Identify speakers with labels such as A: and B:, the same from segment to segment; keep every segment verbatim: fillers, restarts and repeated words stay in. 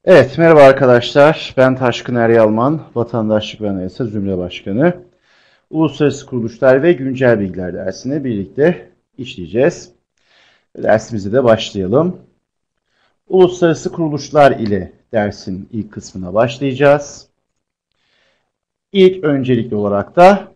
A: Evet, merhaba arkadaşlar. Ben Taşkın Eryalman, Vatandaşlık ve Anayasa Zümre Başkanı. Uluslararası Kuruluşlar ve Güncel Bilgiler dersini birlikte işleyeceğiz. Dersimize de başlayalım. Uluslararası kuruluşlar ile dersin ilk kısmına başlayacağız. İlk öncelikli olarak da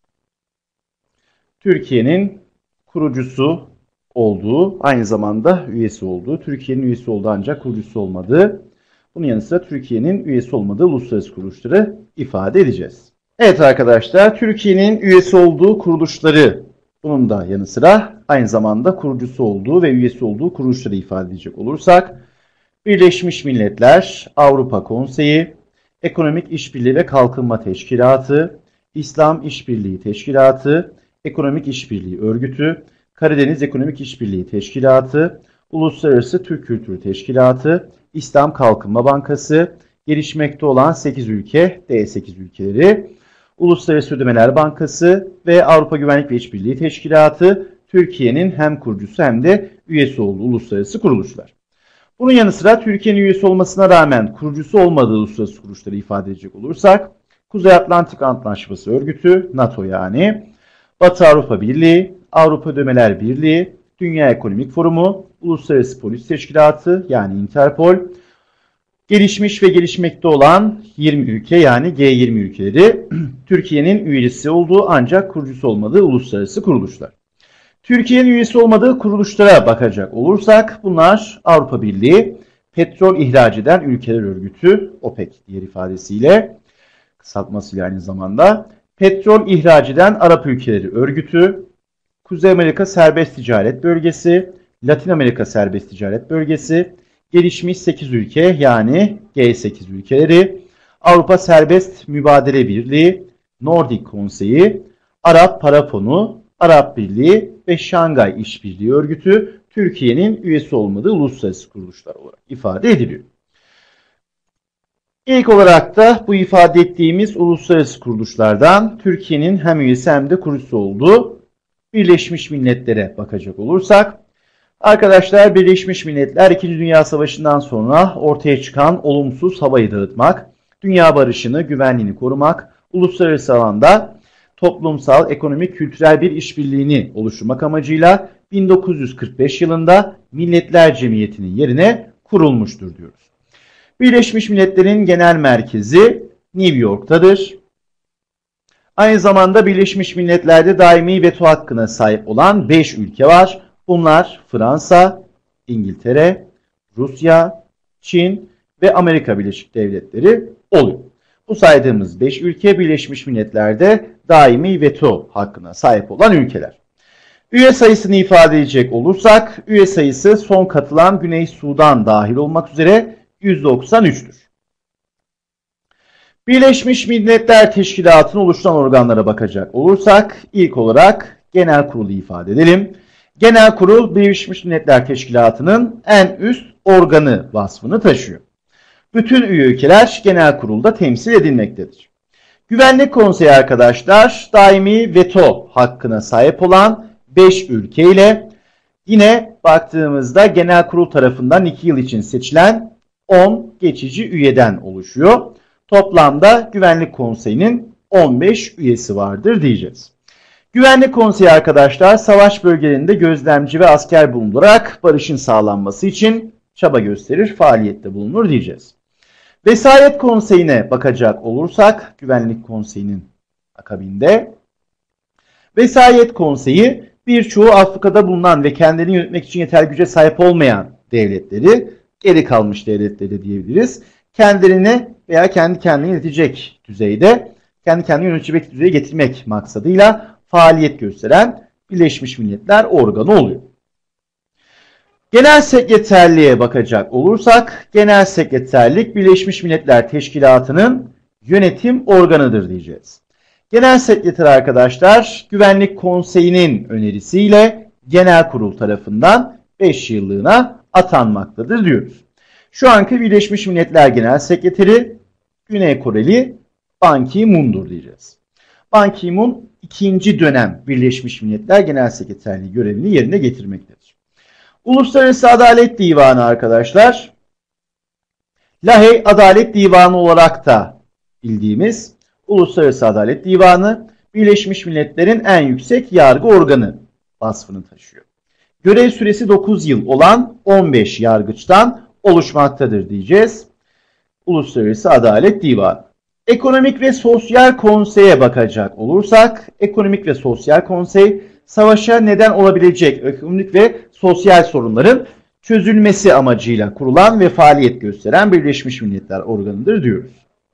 A: Türkiye'nin kurucusu olduğu, aynı zamanda üyesi olduğu, Türkiye'nin üyesi olduğu ancak kurucusu olmadığı, bunun yanı sıra Türkiye'nin üyesi olmadığı uluslararası kuruluşları ifade edeceğiz. Evet arkadaşlar, Türkiye'nin üyesi olduğu kuruluşları, bunun da yanı sıra aynı zamanda kurucusu olduğu ve üyesi olduğu kuruluşları ifade edecek olursak, Birleşmiş Milletler, Avrupa Konseyi, Ekonomik İşbirliği ve Kalkınma Teşkilatı, İslam İşbirliği Teşkilatı, Ekonomik İşbirliği Örgütü, Karadeniz Ekonomik İşbirliği Teşkilatı, Uluslararası Türk Kültürü Teşkilatı, İslam Kalkınma Bankası, gelişmekte olan sekiz ülke, D sekiz ülkeleri, Uluslararası Ödemeler Bankası ve Avrupa Güvenlik ve İşbirliği Teşkilatı, Türkiye'nin hem kurucusu hem de üyesi olduğu uluslararası kuruluşlar. Bunun yanı sıra Türkiye'nin üyesi olmasına rağmen kurucusu olmadığı uluslararası kuruluşları ifade edecek olursak, Kuzey Atlantik Antlaşması Örgütü, NATO yani, Batı Avrupa Birliği, Avrupa Ödemeler Birliği, Dünya Ekonomik Forumu, Uluslararası Polis Teşkilatı yani Interpol, gelişmiş ve gelişmekte olan yirmi ülke yani G yirmi ülkeleri, Türkiye'nin üyesi olduğu ancak kurucusu olmadığı uluslararası kuruluşlar. Türkiye'nin üyesi olmadığı kuruluşlara bakacak olursak bunlar Avrupa Birliği, Petrol İhraç Eden Ülkeler Örgütü, OPEC diğer ifadesiyle, kısaltmasıyla aynı zamanda, Petrol İhraç Eden Arap Ülkeleri Örgütü, Kuzey Amerika Serbest Ticaret Bölgesi, Latin Amerika Serbest Ticaret Bölgesi, gelişmiş sekiz ülke yani G sekiz ülkeleri, Avrupa Serbest Mübadele Birliği, Nordik Konseyi, Arap Para Fonu, Arap Birliği ve Şangay İşbirliği Örgütü Türkiye'nin üyesi olmadığı uluslararası kuruluşlar olarak ifade ediliyor. İlk olarak da bu ifade ettiğimiz uluslararası kuruluşlardan Türkiye'nin hem üyesi hem de kurucusu olduğu Birleşmiş Milletler'e bakacak olursak, arkadaşlar Birleşmiş Milletler İkinci Dünya Savaşı'ndan sonra ortaya çıkan olumsuz havayı dağıtmak, dünya barışını, güvenliğini korumak, uluslararası alanda toplumsal, ekonomik, kültürel bir işbirliğini oluşturmak amacıyla bin dokuz yüz kırk beş yılında Milletler Cemiyeti'nin yerine kurulmuştur diyoruz. Birleşmiş Milletler'in genel merkezi New York'tadır. Aynı zamanda Birleşmiş Milletler'de daimi veto hakkına sahip olan beş ülke var. Bunlar Fransa, İngiltere, Rusya, Çin ve Amerika Birleşik Devletleri oluyor. Bu saydığımız beş ülke Birleşmiş Milletler'de daimi veto hakkına sahip olan ülkeler. Üye sayısını ifade edecek olursak, üye sayısı son katılan Güney Sudan dahil olmak üzere yüz doksan üç'tür. Birleşmiş Milletler Teşkilatı'nın oluşturan organlara bakacak olursak, ilk olarak Genel Kurulu ifade edelim. Genel Kurul, Birleşmiş Milletler Teşkilatı'nın en üst organı vasfını taşıyor. Bütün üye ülkeler Genel Kurul'da temsil edilmektedir. Güvenlik Konseyi arkadaşlar, daimi veto hakkına sahip olan beş ülke ile yine baktığımızda Genel Kurul tarafından iki yıl için seçilen on geçici üyeden oluşuyor. Toplamda Güvenlik Konseyi'nin on beş üyesi vardır diyeceğiz. Güvenlik Konseyi arkadaşlar savaş bölgelerinde gözlemci ve asker bulundurarak barışın sağlanması için çaba gösterir, faaliyette bulunur diyeceğiz. Vesayet Konseyi'ne bakacak olursak Güvenlik Konseyi'nin akabinde Vesayet Konseyi birçoğu Afrika'da bulunan ve kendini yönetmek için yeterli güce sahip olmayan devletleri, geri kalmış devletleri diyebiliriz, kendilerine veya kendi kendini yönetecek düzeyde, kendi kendini yönetecek düzeye getirmek maksadıyla faaliyet gösteren Birleşmiş Milletler organı oluyor. Genel Sekreterliğe bakacak olursak, Genel Sekreterlik Birleşmiş Milletler Teşkilatı'nın yönetim organıdır diyeceğiz. Genel Sekreter arkadaşlar, Güvenlik Konseyi'nin önerisiyle Genel Kurul tarafından beş yıllığına atanmaktadır diyoruz. Şu anki Birleşmiş Milletler Genel Sekreteri Güney Koreli Ban Ki-moon'dur diyeceğiz. Ban Ki-moon ikinci dönem Birleşmiş Milletler Genel Sekreterliği görevini yerine getirmektedir. Uluslararası Adalet Divanı arkadaşlar, Lahey Adalet Divanı olarak da bildiğimiz Uluslararası Adalet Divanı, Birleşmiş Milletler'in en yüksek yargı organı vasfını taşıyor. Görev süresi dokuz yıl olan on beş yargıçtan oluşmaktadır diyeceğiz. Uluslararası Adalet Divanı. Ekonomik ve Sosyal Konsey'e bakacak olursak, Ekonomik ve Sosyal Konsey, savaşa neden olabilecek ekonomik ve sosyal sorunların çözülmesi amacıyla kurulan ve faaliyet gösteren Birleşmiş Milletler organıdır diyoruz.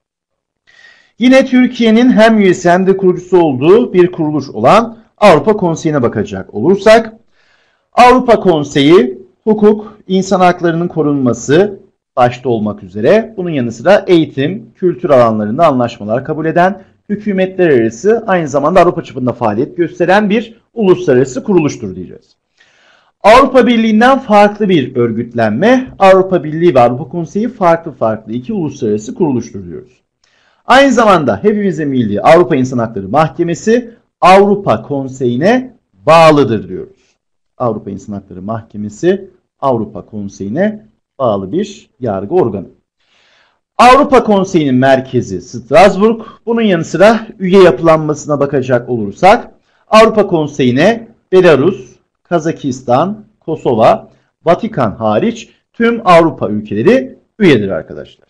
A: Yine Türkiye'nin hem üyesi hem de kurucusu olduğu bir kuruluş olan Avrupa Konseyi'ne bakacak olursak, Avrupa Konseyi hukuk, insan haklarının korunması başta olmak üzere bunun yanı sıra eğitim, kültür alanlarında anlaşmalar kabul eden, hükümetler arası aynı zamanda Avrupa çapında faaliyet gösteren bir uluslararası kuruluştur diyeceğiz. Avrupa Birliği'nden farklı bir örgütlenme, Avrupa Birliği ve Avrupa Konseyi farklı farklı iki uluslararası kuruluştur diyoruz. Aynı zamanda hepimizin bildiği Avrupa İnsan Hakları Mahkemesi Avrupa Konseyi'ne bağlıdır diyoruz. Avrupa İnsan Hakları Mahkemesi Avrupa Konseyi'ne bağlı bir yargı organı. Avrupa Konseyi'nin merkezi Strasbourg. Bunun yanı sıra üye yapılanmasına bakacak olursak Avrupa Konseyi'ne Belarus, Kazakistan, Kosova, Vatikan hariç tüm Avrupa ülkeleri üyedir arkadaşlar.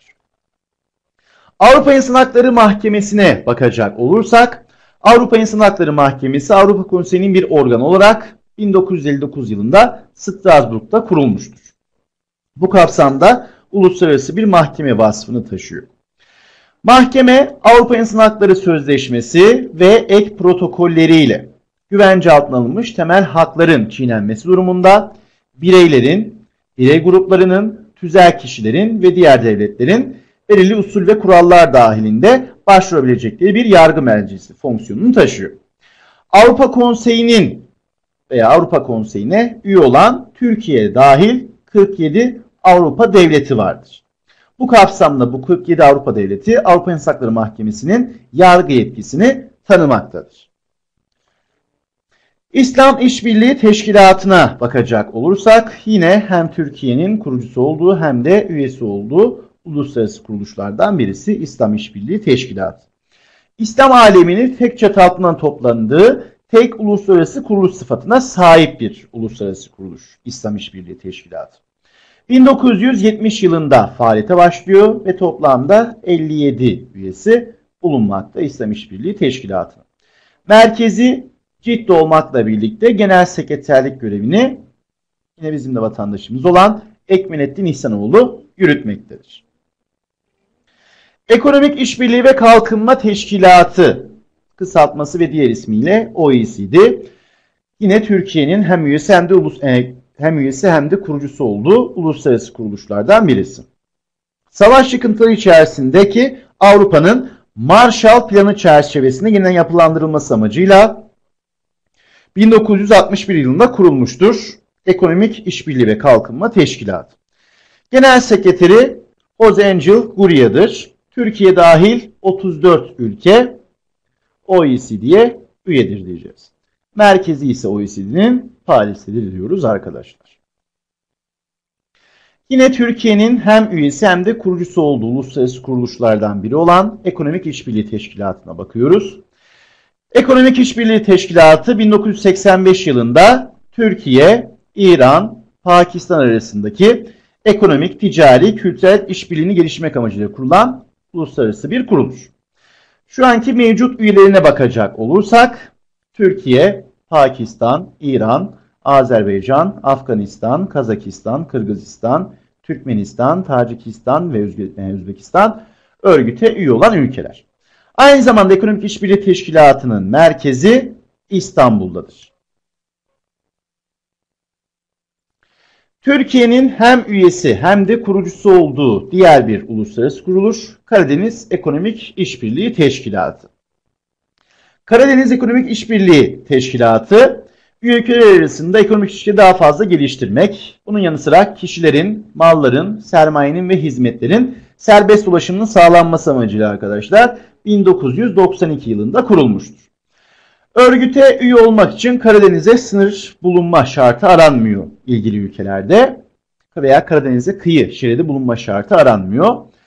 A: Avrupa İnsan Hakları Mahkemesi'ne bakacak olursak Avrupa İnsan Hakları Mahkemesi Avrupa Konseyi'nin bir organ olarak bin dokuz yüz elli dokuz yılında Strasbourg'da kurulmuştur. Bu kapsamda uluslararası bir mahkeme vasfını taşıyor. Mahkeme Avrupa İnsan Hakları Sözleşmesi ve ek protokolleriyle güvence altına alınmış temel hakların çiğnenmesi durumunda bireylerin, birey gruplarının, tüzel kişilerin ve diğer devletlerin belirli usul ve kurallar dahilinde başvurabilecekleri bir yargı mercisi fonksiyonunu taşıyor. Avrupa Konseyi'nin veya Avrupa Konseyi'ne üye olan Türkiye dahil kırk yedi Avrupa devleti vardır. Bu kapsamda bu kırk yedi Avrupa devleti Avrupa İnsan Hakları Mahkemesi'nin yargı yetkisini tanımaktadır. İslam İşbirliği Teşkilatı'na bakacak olursak yine hem Türkiye'nin kurucusu olduğu hem de üyesi olduğu uluslararası kuruluşlardan birisi İslam İşbirliği Teşkilatı. İslam aleminin tek çatı altından toplandığı tek uluslararası kuruluş sıfatına sahip bir uluslararası kuruluş İslam İşbirliği Teşkilatı. bin dokuz yüz yetmiş yılında faaliyete başlıyor ve toplamda elli yedi üyesi bulunmakta İslam İşbirliği Teşkilatı. Merkezi Cidde olmakla birlikte genel sekreterlik görevini yine bizim de vatandaşımız olan Ekmelettin İhsanoğlu yürütmektedir. Ekonomik İşbirliği ve Kalkınma Teşkilatı kısaltması ve diğer ismiyle O E C D yine Türkiye'nin hem üyesi hem de ulus e, hem üyesi hem de kurucusu olduğu uluslararası kuruluşlardan birisi. Savaş yıkıntıları içerisindeki Avrupa'nın Marshall Planı çerçevesinde yeniden yapılandırılması amacıyla bin dokuz yüz altmış bir yılında kurulmuştur. Ekonomik İşbirliği ve Kalkınma Teşkilatı. Genel sekreteri Jose Angel Gurria'dır. Türkiye dahil otuz dört ülke O E C D'ye üyedir diyeceğiz. Merkezi ise O E C D'nin Paris'tedir diyoruz arkadaşlar. Yine Türkiye'nin hem üyesi hem de kurucusu olduğu uluslararası kuruluşlardan biri olan Ekonomik İşbirliği Teşkilatı'na bakıyoruz. Ekonomik İşbirliği Teşkilatı bin dokuz yüz seksen beş yılında Türkiye, İran, Pakistan arasındaki ekonomik, ticari, kültürel işbirliğini geliştirmek amacıyla kurulan uluslararası bir kuruluş. Şu anki mevcut üyelerine bakacak olursak Türkiye, Pakistan, İran, Azerbaycan, Afganistan, Kazakistan, Kırgızistan, Türkmenistan, Tacikistan ve Özbekistan örgüte üye olan ülkeler. Aynı zamanda Ekonomik İşbirliği Teşkilatı'nın merkezi İstanbul'dadır. Türkiye'nin hem üyesi hem de kurucusu olduğu diğer bir uluslararası kuruluş Karadeniz Ekonomik İşbirliği Teşkilatı. Karadeniz Ekonomik İşbirliği Teşkilatı üye ülkeler arasında ekonomik ilişkiyi daha fazla geliştirmek, bunun yanı sıra kişilerin, malların, sermayenin ve hizmetlerin serbest ulaşımının sağlanması amacıyla arkadaşlar bin dokuz yüz doksan iki yılında kurulmuştur. Örgüte üye olmak için Karadeniz'e sınır bulunma şartı aranmıyor ilgili ülkelerde veya Karadeniz'e kıyı şeridi bulunma şartı aranmıyor.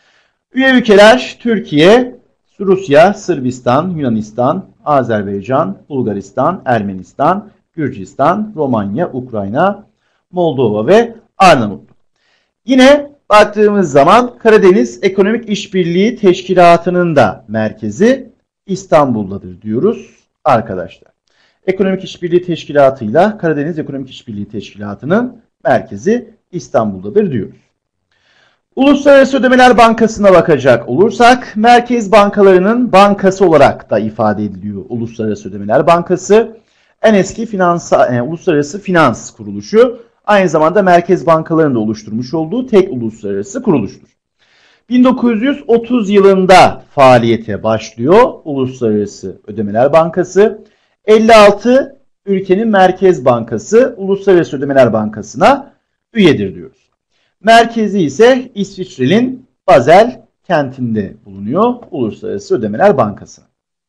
A: Üye ülkeler Türkiye, Rusya, Sırbistan, Yunanistan, Azerbaycan, Bulgaristan, Ermenistan, Gürcistan, Romanya, Ukrayna, Moldova ve Arnavutluk. Yine baktığımız zaman Karadeniz Ekonomik İşbirliği Teşkilatı'nın da merkezi İstanbul'dadır diyoruz arkadaşlar. Ekonomik İşbirliği Teşkilatı ile Karadeniz Ekonomik İşbirliği Teşkilatı'nın merkezi İstanbul'dadır diyoruz. Uluslararası Ödemeler Bankası'na bakacak olursak, merkez bankalarının bankası olarak da ifade ediliyor Uluslararası Ödemeler Bankası. En eski finansa, yani uluslararası finans kuruluşu, aynı zamanda merkez bankalarının da oluşturmuş olduğu tek uluslararası kuruluştur. bin dokuz yüz otuz yılında faaliyete başlıyor Uluslararası Ödemeler Bankası. elli altı ülkenin merkez bankası Uluslararası Ödemeler Bankası'na üyedir diyoruz. Merkezi ise İsviçre'nin Basel kentinde bulunuyor Uluslararası Ödemeler Bankası.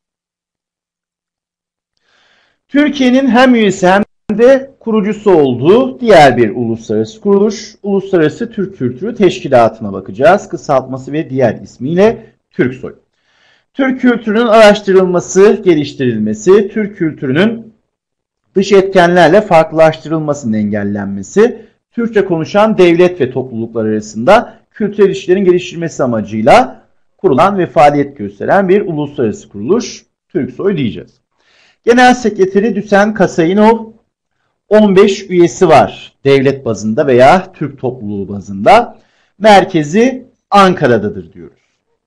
A: Türkiye'nin hem üyesi hem de kurucusu olduğu diğer bir uluslararası kuruluş, Uluslararası Türk Kültürü Teşkilatı'na bakacağız. Kısaltması ve diğer ismiyle TÜRKSOY. Türk kültürünün araştırılması, geliştirilmesi, Türk kültürünün dış etkenlerle farklılaştırılmasının engellenmesi, Türkçe konuşan devlet ve topluluklar arasında kültürel ilişkilerin geliştirilmesi amacıyla kurulan ve faaliyet gösteren bir uluslararası kuruluş, TÜRKSOY diyeceğiz. Genel sekreteri Düsen Kasayinov, on beş üyesi var devlet bazında veya Türk topluluğu bazında. Merkezi Ankara'dadır diyoruz.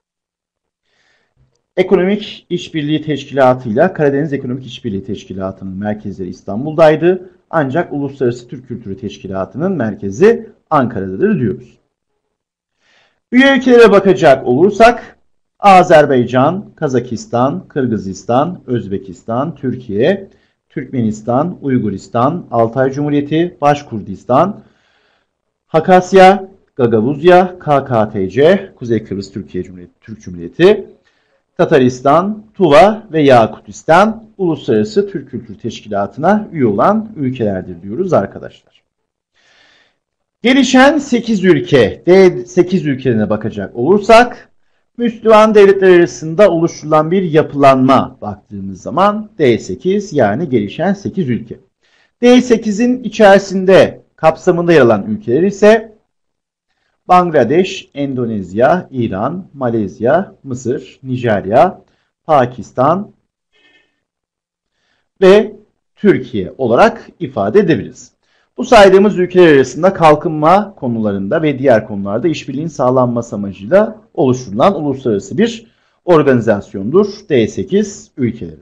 A: Ekonomik İşbirliği Teşkilatı ile Karadeniz Ekonomik İşbirliği Teşkilatı'nın merkezleri İstanbul'daydı. Ancak Uluslararası Türk Kültürü Teşkilatı'nın merkezi Ankara'dadır diyoruz. Üye ülkelere bakacak olursak Azerbaycan, Kazakistan, Kırgızistan, Özbekistan, Türkiye, Türkmenistan, Uyguristan, Altay Cumhuriyeti, Başkurdistan, Hakasya, Gagavuzya, K K T C, Kuzey Kıbrıs Türkiye Cumhuriyeti, Türk Cumhuriyeti, Tataristan, Tuva ve Yakutistan Uluslararası Türk Kültürü Teşkilatı'na üye olan ülkelerdir diyoruz arkadaşlar. Gelişen sekiz ülke, D sekiz ülkelerine bakacak olursak, Müslüman devletler arasında oluşturulan bir yapılanma baktığımız zaman D sekiz, yani gelişen sekiz ülke. D sekizin içerisinde kapsamında yer alan ülkeler ise Bangladeş, Endonezya, İran, Malezya, Mısır, Nijerya, Pakistan ve Türkiye olarak ifade edebiliriz. Bu saydığımız ülkeler arasında kalkınma konularında ve diğer konularda işbirliğinin sağlanması amacıyla oluşturulan uluslararası bir organizasyondur D sekiz ülkeleri.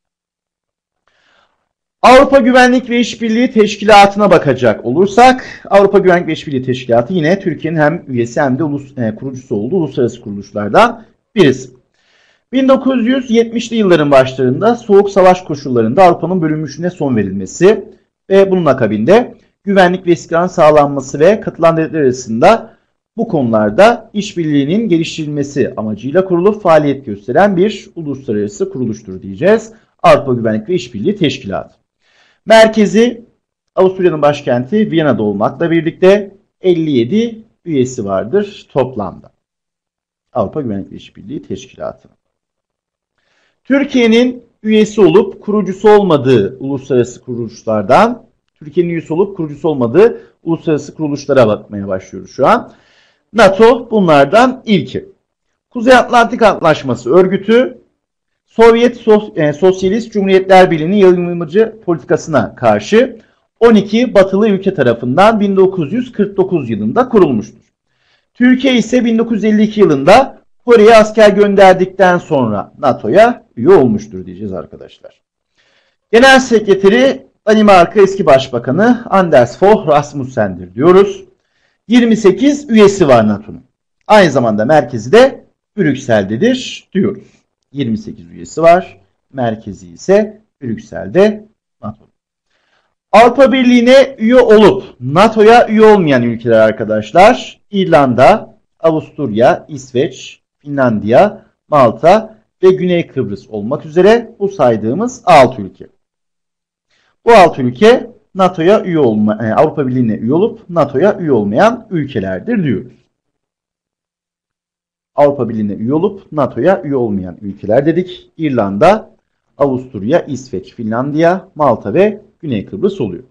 A: Avrupa Güvenlik ve İşbirliği Teşkilatı'na bakacak olursak, Avrupa Güvenlik ve İşbirliği Teşkilatı yine Türkiye'nin hem üyesi hem de ulus, e, kurucusu olduğu uluslararası kuruluşlardan birisi. bin dokuz yüz yetmişli yılların başlarında Soğuk Savaş koşullarında Avrupa'nın bölünmüşlüğüne son verilmesi ve bunun akabinde güvenlik ve istikrar sağlanması ve katılan devletler arasında bu konularda işbirliğinin geliştirilmesi amacıyla kurulup faaliyet gösteren bir uluslararası kuruluştur diyeceğiz. Avrupa Güvenlik ve İşbirliği Teşkilatı. Merkezi Avusturya'nın başkenti Viyana'da olmakla birlikte elli yedi üyesi vardır toplamda. Avrupa Güvenlik ve İşbirliği Teşkilatı. Türkiye'nin üyesi olup kurucusu olmadığı uluslararası kuruluşlardan, Türkiye'nin üyesi olup kurucusu olmadığı uluslararası kuruluşlara bakmaya başlıyoruz şu an. NATO bunlardan ilki. Kuzey Atlantik Antlaşması Örgütü, Sovyet Sos e, Sosyalist Cumhuriyetler Birliği'nin yayılmacı politikasına karşı on iki batılı ülke tarafından bin dokuz yüz kırk dokuz yılında kurulmuştur. Türkiye ise bin dokuz yüz elli iki yılında Kore'ye asker gönderdikten sonra NATO'ya üye olmuştur diyeceğiz arkadaşlar. Genel sekreteri Danimarka eski başbakanı Anders Fogh Rasmussen'dir diyoruz. yirmi sekiz üyesi var NATO'nun. Aynı zamanda merkezi de Brüksel'dedir diyoruz. yirmi sekiz üyesi var. Merkezi ise Brüksel'de NATO. Avrupa Birliği'ne üye olup NATO'ya üye olmayan ülkeler arkadaşlar, İrlanda, Avusturya, İsveç, Finlandiya, Malta ve Güney Kıbrıs olmak üzere bu saydığımız altı ülke. Bu altı ülke NATO'ya üye olma, yani Avrupa Birliği'ne üye olup NATO'ya üye olmayan ülkelerdir diyoruz. Avrupa Birliği'ne üye olup NATO'ya üye olmayan ülkeler dedik. İrlanda, Avusturya, İsveç, Finlandiya, Malta ve Güney Kıbrıs oluyor.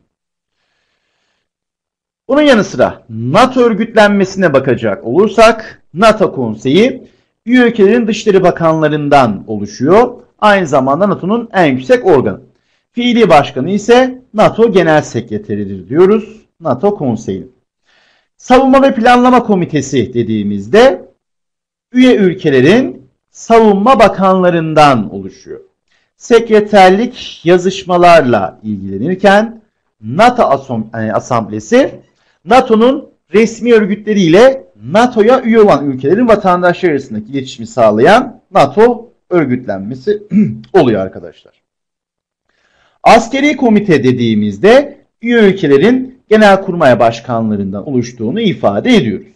A: Bunun yanı sıra NATO örgütlenmesine bakacak olursak NATO Konseyi üye ülkelerin dışişleri bakanlarından oluşuyor. Aynı zamanda NATO'nun en yüksek organı. Fiili başkanı ise NATO Genel Sekreteridir diyoruz NATO Konseyi. Savunma ve Planlama Komitesi dediğimizde üye ülkelerin savunma bakanlarından oluşuyor. Sekreterlik yazışmalarla ilgilenirken NATO Asamblesi NATO'nun resmi örgütleriyle NATO'ya üye olan ülkelerin vatandaşları arasındaki iletişimi sağlayan NATO örgütlenmesi oluyor arkadaşlar. Askeri komite dediğimizde üye ülkelerin genelkurmay başkanlarından oluştuğunu ifade ediyoruz.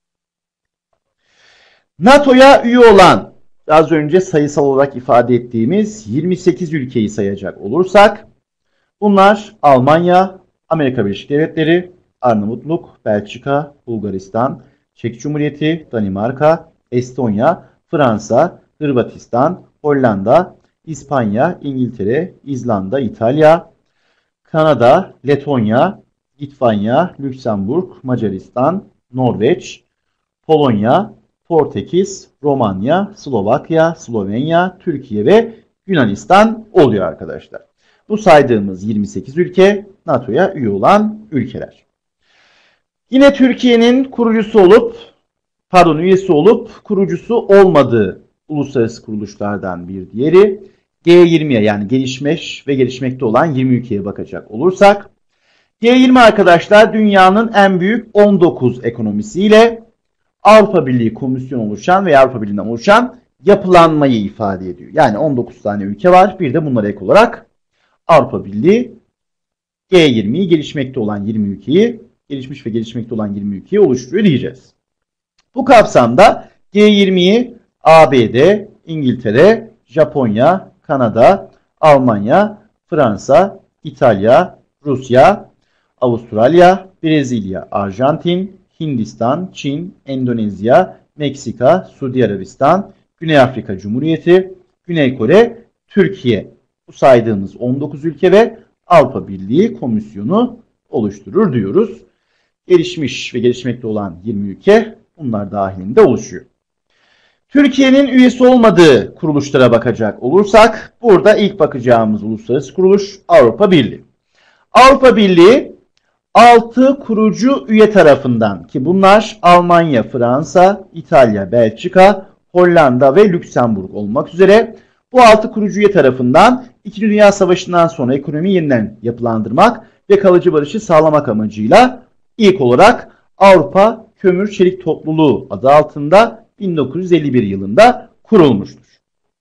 A: NATO'ya üye olan az önce sayısal olarak ifade ettiğimiz yirmi sekiz ülkeyi sayacak olursak bunlar Almanya, Amerika Birleşik Devletleri, Arnavutluk, Belçika, Bulgaristan, Çek Cumhuriyeti, Danimarka, Estonya, Fransa, Hırvatistan, Hollanda, İspanya, İngiltere, İzlanda, İtalya, Kanada, Letonya, Litvanya, Lüksemburg, Macaristan, Norveç, Polonya, Portekiz, Romanya, Slovakya, Slovenya, Türkiye ve Yunanistan oluyor arkadaşlar. Bu saydığımız yirmi sekiz ülke NATO'ya üye olan ülkeler. Yine Türkiye'nin kurucusu olup, pardon üyesi olup kurucusu olmadığı uluslararası kuruluşlardan bir diğeri G yirmiye yani gelişmiş ve gelişmekte olan yirmi ülkeye bakacak olursak G yirmi arkadaşlar dünyanın en büyük on dokuz ekonomisiyle Avrupa Birliği Komisyonu oluşan veya Avrupa Birliği'nden oluşan yapılanmayı ifade ediyor. Yani on dokuz tane ülke var. Bir de bunlara ek olarak Avrupa Birliği G yirmiyi gelişmekte olan yirmi ülkeyi, gelişmiş ve gelişmekte olan yirmi ülkeyi oluşturuyor diyeceğiz. Bu kapsamda G yirmiyi A B D, İngiltere, Japonya, Kanada, Almanya, Fransa, İtalya, Rusya, Avustralya, Brezilya, Arjantin, Hindistan, Çin, Endonezya, Meksika, Suudi Arabistan, Güney Afrika Cumhuriyeti, Güney Kore, Türkiye. Bu saydığımız on dokuz ülke ve Avrupa Birliği Komisyonu oluşturur diyoruz. Gelişmiş ve gelişmekte olan yirmi ülke bunlar dahilinde oluşuyor. Türkiye'nin üyesi olmadığı kuruluşlara bakacak olursak burada ilk bakacağımız uluslararası kuruluş Avrupa Birliği. Avrupa Birliği altı kurucu üye tarafından ki bunlar Almanya, Fransa, İtalya, Belçika, Hollanda ve Lüksemburg olmak üzere bu altı kurucu üye tarafından İkinci Dünya Savaşı'ndan sonra ekonomiyi yeniden yapılandırmak ve kalıcı barışı sağlamak amacıyla ilk olarak Avrupa Kömür Çelik Topluluğu adı altında bin dokuz yüz elli bir yılında kurulmuştur.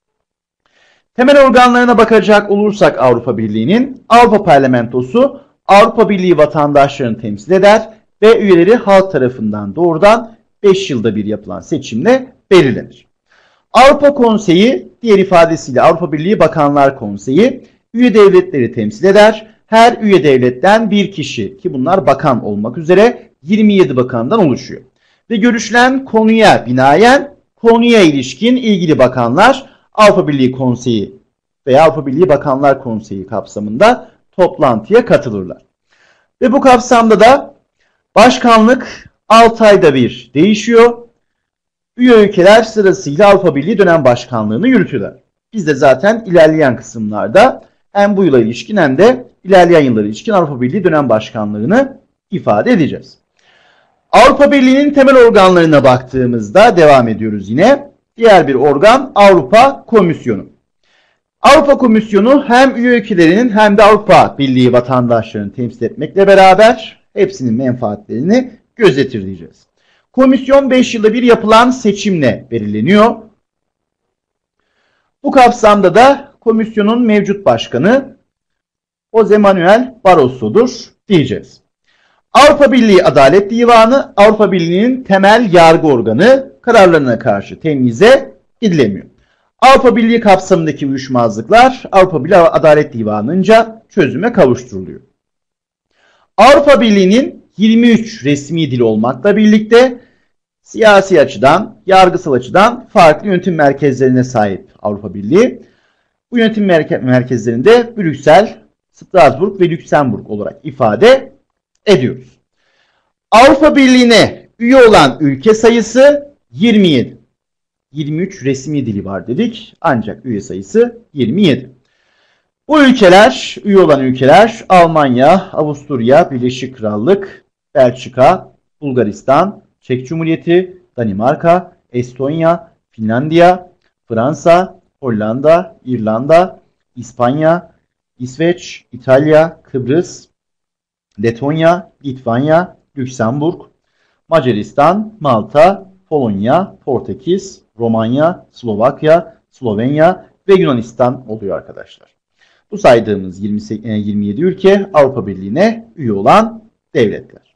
A: Temel organlarına bakacak olursak Avrupa Birliği'nin Avrupa Parlamentosu Avrupa Birliği vatandaşlarını temsil eder ve üyeleri halk tarafından doğrudan beş yılda bir yapılan seçimle belirlenir. Avrupa Konseyi diğer ifadesiyle Avrupa Birliği Bakanlar Konseyi üye devletleri temsil eder. Her üye devletten bir kişi ki bunlar bakan olmak üzere yirmi yedi bakandan oluşuyor. Ve görüşülen konuya binaen konuya ilişkin ilgili bakanlar Avrupa Birliği Konseyi veya Avrupa Birliği Bakanlar Konseyi kapsamında toplantıya katılırlar. Ve bu kapsamda da başkanlık altı ayda bir değişiyor. Üye ülkeler sırasıyla Avrupa Birliği dönem başkanlığını yürütüyorlar. Biz de zaten ilerleyen kısımlarda hem bu yıla ilişkin hem de ilerleyen yıllara ilişkin Avrupa Birliği dönem başkanlığını ifade edeceğiz. Avrupa Birliği'nin temel organlarına baktığımızda devam ediyoruz yine. Diğer bir organ Avrupa Komisyonu. Avrupa Komisyonu hem üye ülkelerinin hem de Avrupa Birliği vatandaşlarını temsil etmekle beraber hepsinin menfaatlerini gözetir diyeceğiz. Komisyon beş yılda bir yapılan seçimle belirleniyor. Bu kapsamda da komisyonun mevcut başkanı Jose Manuel Barroso'dur diyeceğiz. Avrupa Birliği Adalet Divanı Avrupa Birliği'nin temel yargı organı, kararlarına karşı temyize gidilemiyor. Avrupa Birliği kapsamındaki uyuşmazlıklar Avrupa Birliği Adalet Divanı'nca çözüme kavuşturuluyor. Avrupa Birliği'nin yirmi üç resmi dili olmakla birlikte siyasi açıdan, yargısal açıdan farklı yönetim merkezlerine sahip Avrupa Birliği. Bu yönetim merke merkezlerinde Brüksel, Strasbourg ve Lüksemburg olarak ifade ediyoruz. Avrupa Birliği'ne üye olan ülke sayısı yirmi yedi. yirmi üç resmi dili var dedik ancak üye sayısı yirmi yedi. Bu ülkeler, üye olan ülkeler Almanya, Avusturya, Birleşik Krallık, Belçika, Bulgaristan, Çek Cumhuriyeti, Danimarka, Estonya, Finlandiya, Fransa, Hollanda, İrlanda, İspanya, İsveç, İtalya, Kıbrıs, Letonya, Litvanya, Lüksemburg, Macaristan, Malta, Polonya, Portekiz, Romanya, Slovakya, Slovenya ve Yunanistan oluyor arkadaşlar. Bu saydığımız yirmi yedi ülke Avrupa Birliği'ne üye olan devletler.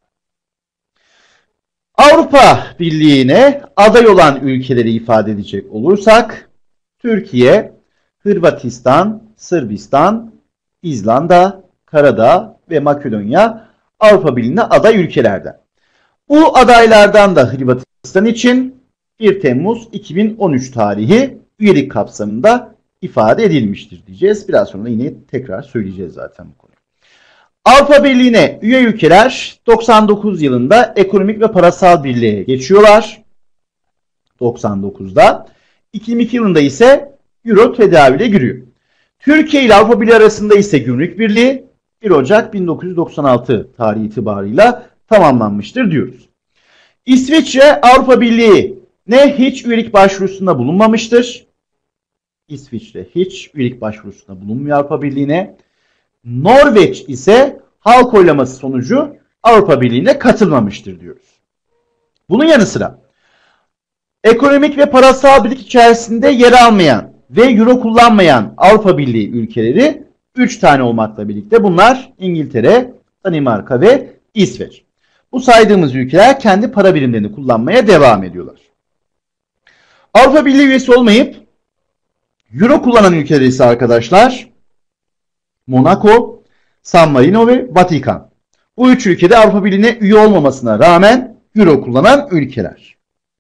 A: Avrupa Birliği'ne aday olan ülkeleri ifade edecek olursak Türkiye, Hırvatistan, Sırbistan, İzlanda, Karadağ ve Makedonya Avrupa Birliği'ne aday ülkelerden. Bu adaylardan da Hırvatistan için bir Temmuz iki bin on üç tarihi üyelik kapsamında ifade edilmiştir diyeceğiz. Biraz sonra yine tekrar söyleyeceğiz zaten bu konuyu. Avrupa Birliği'ne üye ülkeler doksan dokuz yılında ekonomik ve parasal birliğe geçiyorlar. doksan dokuzda. iki bin iki yılında ise Euro tedavüle giriyor. Türkiye ile Avrupa Birliği arasında ise Gümrük Birliği bir Ocak bin dokuz yüz doksan altı tarihi itibarıyla tamamlanmıştır diyoruz. İsviçre Avrupa Birliği'ne hiç üyelik başvurusunda bulunmamıştır. İsviçre hiç üyelik başvurusunda bulunmuyor Avrupa Birliği'ne. Norveç ise halk oylaması sonucu Avrupa Birliği'ne katılmamıştır diyoruz. Bunun yanı sıra ekonomik ve parasal birlik içerisinde yer almayan ve euro kullanmayan Avrupa Birliği ülkeleri üç tane olmakla birlikte bunlar İngiltere, Danimarka ve İsveç. Bu saydığımız ülkeler kendi para birimlerini kullanmaya devam ediyorlar. Avrupa Birliği üyesi olmayıp euro kullanan ülkeler ise arkadaşlar Monaco, San Marino ve Vatikan. Bu üç ülkede Avrupa Birliği'ne üye olmamasına rağmen euro kullanan ülkeler.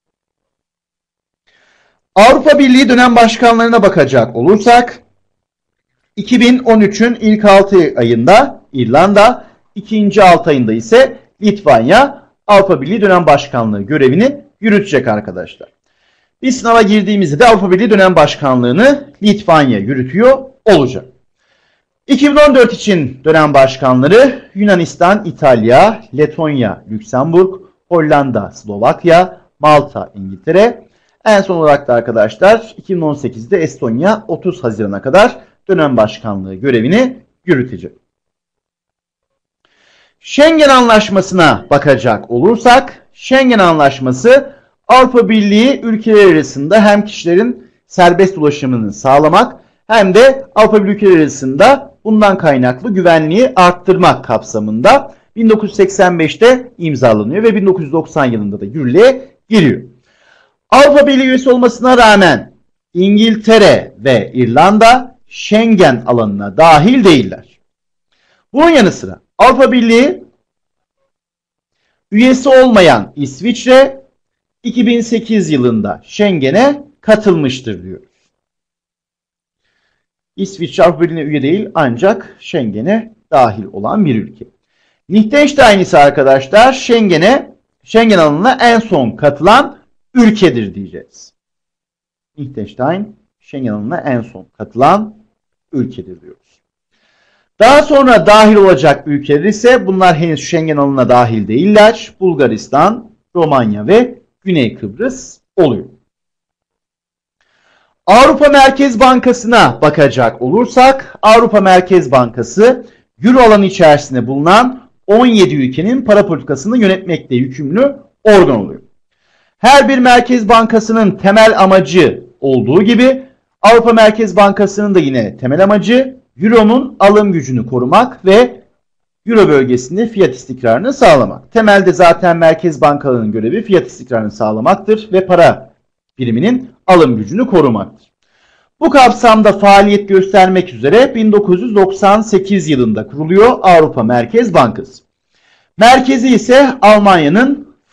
A: Avrupa Birliği dönem başkanlarına bakacak olursak iki bin on üçün ilk altı ayında İrlanda, ikinci altı ayında ise Litvanya Avrupa Birliği dönem başkanlığı görevini yürütecek arkadaşlar. Biz sınava girdiğimizde de Avrupa Birliği dönem başkanlığını Litvanya yürütüyor olacak. iki bin on dört için dönem başkanları Yunanistan, İtalya, Letonya, Lüksemburg, Hollanda, Slovakya, Malta, İngiltere. En son olarak da arkadaşlar iki bin on sekizde Estonya otuz Haziran'a kadar dönem başkanlığı görevini yürütecek. Schengen Anlaşması'na bakacak olursak Schengen Anlaşması Avrupa Birliği ülkeleri arasında hem kişilerin serbest dolaşımını sağlamak hem de Avrupa Birliği ülkeleri arasında bundan kaynaklı güvenliği arttırmak kapsamında bin dokuz yüz seksen beşte imzalanıyor ve bin dokuz yüz doksan yılında da yürürlüğe giriyor. Avrupa Birliği üyesi olmasına rağmen İngiltere ve İrlanda Schengen alanına dahil değiller. Bunun yanı sıra Avrupa Birliği üyesi olmayan İsviçre iki bin sekiz yılında Schengen'e katılmıştır diyoruz. İsviçre Avrupa Birliği'ne üye değil ancak Schengen'e dahil olan bir ülke. Liechtenstein ise arkadaşlar Schengen'e Schengen alanına en son katılan ülkedir diyeceğiz. Liechtenstein Schengen alanına en son katılan ülkedir diyoruz. Daha sonra dahil olacak ülkeler ise bunlar henüz Schengen alanına dahil değiller. Bulgaristan, Romanya ve Güney Kıbrıs oluyor. Avrupa Merkez Bankası'na bakacak olursak Avrupa Merkez Bankası Euro alanı içerisinde bulunan on yedi ülkenin para politikasını yönetmekle yükümlü organ oluyor. Her bir merkez bankasının temel amacı olduğu gibi Avrupa Merkez Bankası'nın da yine temel amacı Euro'nun alım gücünü korumak ve Euro bölgesinde fiyat istikrarını sağlamak. Temelde zaten merkez bankalarının görevi fiyat istikrarını sağlamaktır ve para biriminin alım gücünü korumaktır. Bu kapsamda faaliyet göstermek üzere bin dokuz yüz doksan sekiz yılında kuruluyor Avrupa Merkez Bankası. Merkezi ise Almanya'nın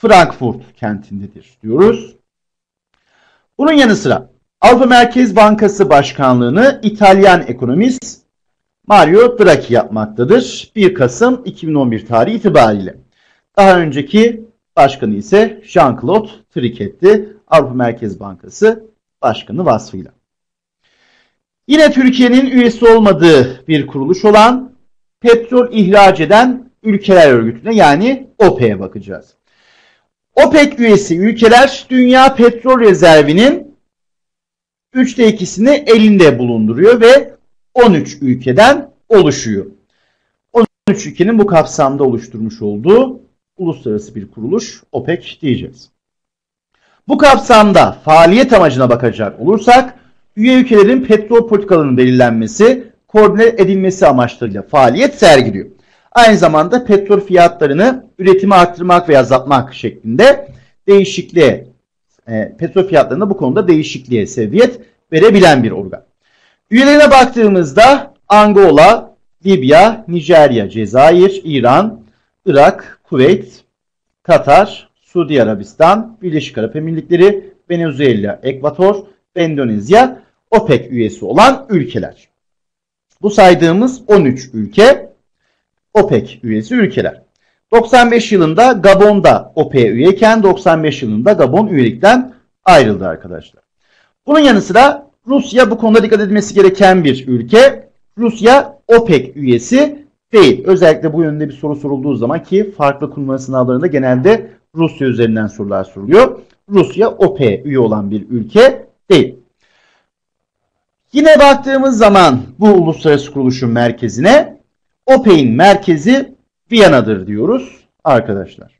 A: Frankfurt kentindedir diyoruz. Bunun yanı sıra Avrupa Merkez Bankası Başkanlığını İtalyan ekonomist Mario Draghi yapmaktadır. bir Kasım iki bin on bir tarihi itibariyle. Daha önceki başkanı ise Jean-Claude Trichet'ti. Avrupa Merkez Bankası Başkanı vasfıyla. Yine Türkiye'nin üyesi olmadığı bir kuruluş olan Petrol ihraç eden ülkeler örgütüne yani OPEC'e bakacağız. OPEC üyesi ülkeler dünya petrol rezervinin üçte ikisini elinde bulunduruyor ve on üç ülkeden oluşuyor. on üç ülkenin bu kapsamda oluşturmuş olduğu uluslararası bir kuruluş OPEC diyeceğiz. Bu kapsamda faaliyet amacına bakacak olursak üye ülkelerin petrol politikalarının belirlenmesi, koordine edilmesi amaçlarıyla faaliyet sergiliyor. Aynı zamanda petrol fiyatlarını üretimi arttırmak veya azaltmak şeklinde değişikliğe, e, petrol fiyatlarında bu konuda değişikliğe sebebiyet verebilen bir organ. Üyelerine baktığımızda Angola, Libya, Nijerya, Cezayir, İran, Irak, Kuveyt, Katar, Suudi Arabistan, Birleşik Arap Emirlikleri, Venezuela, Ekvator ve Endonezya OPEC üyesi olan ülkeler. Bu saydığımız on üç ülke OPEC üyesi ülkeler. doksan beş yılında Gabon'da OPEC'e üyeyken doksan beş yılında Gabon üyelikten ayrıldı arkadaşlar. Bunun yanı sıra Rusya bu konuda dikkat edilmesi gereken bir ülke. Rusya OPEC üyesi değil. Özellikle bu yönde bir soru sorulduğu zaman ki farklı kurumlar sınavlarında genelde Rusya üzerinden sorular soruluyor. Rusya OPEC'e üye olan bir ülke değil. Yine baktığımız zaman bu uluslararası kuruluşun merkezine OPEC'in merkezi Viyana'dır diyoruz arkadaşlar.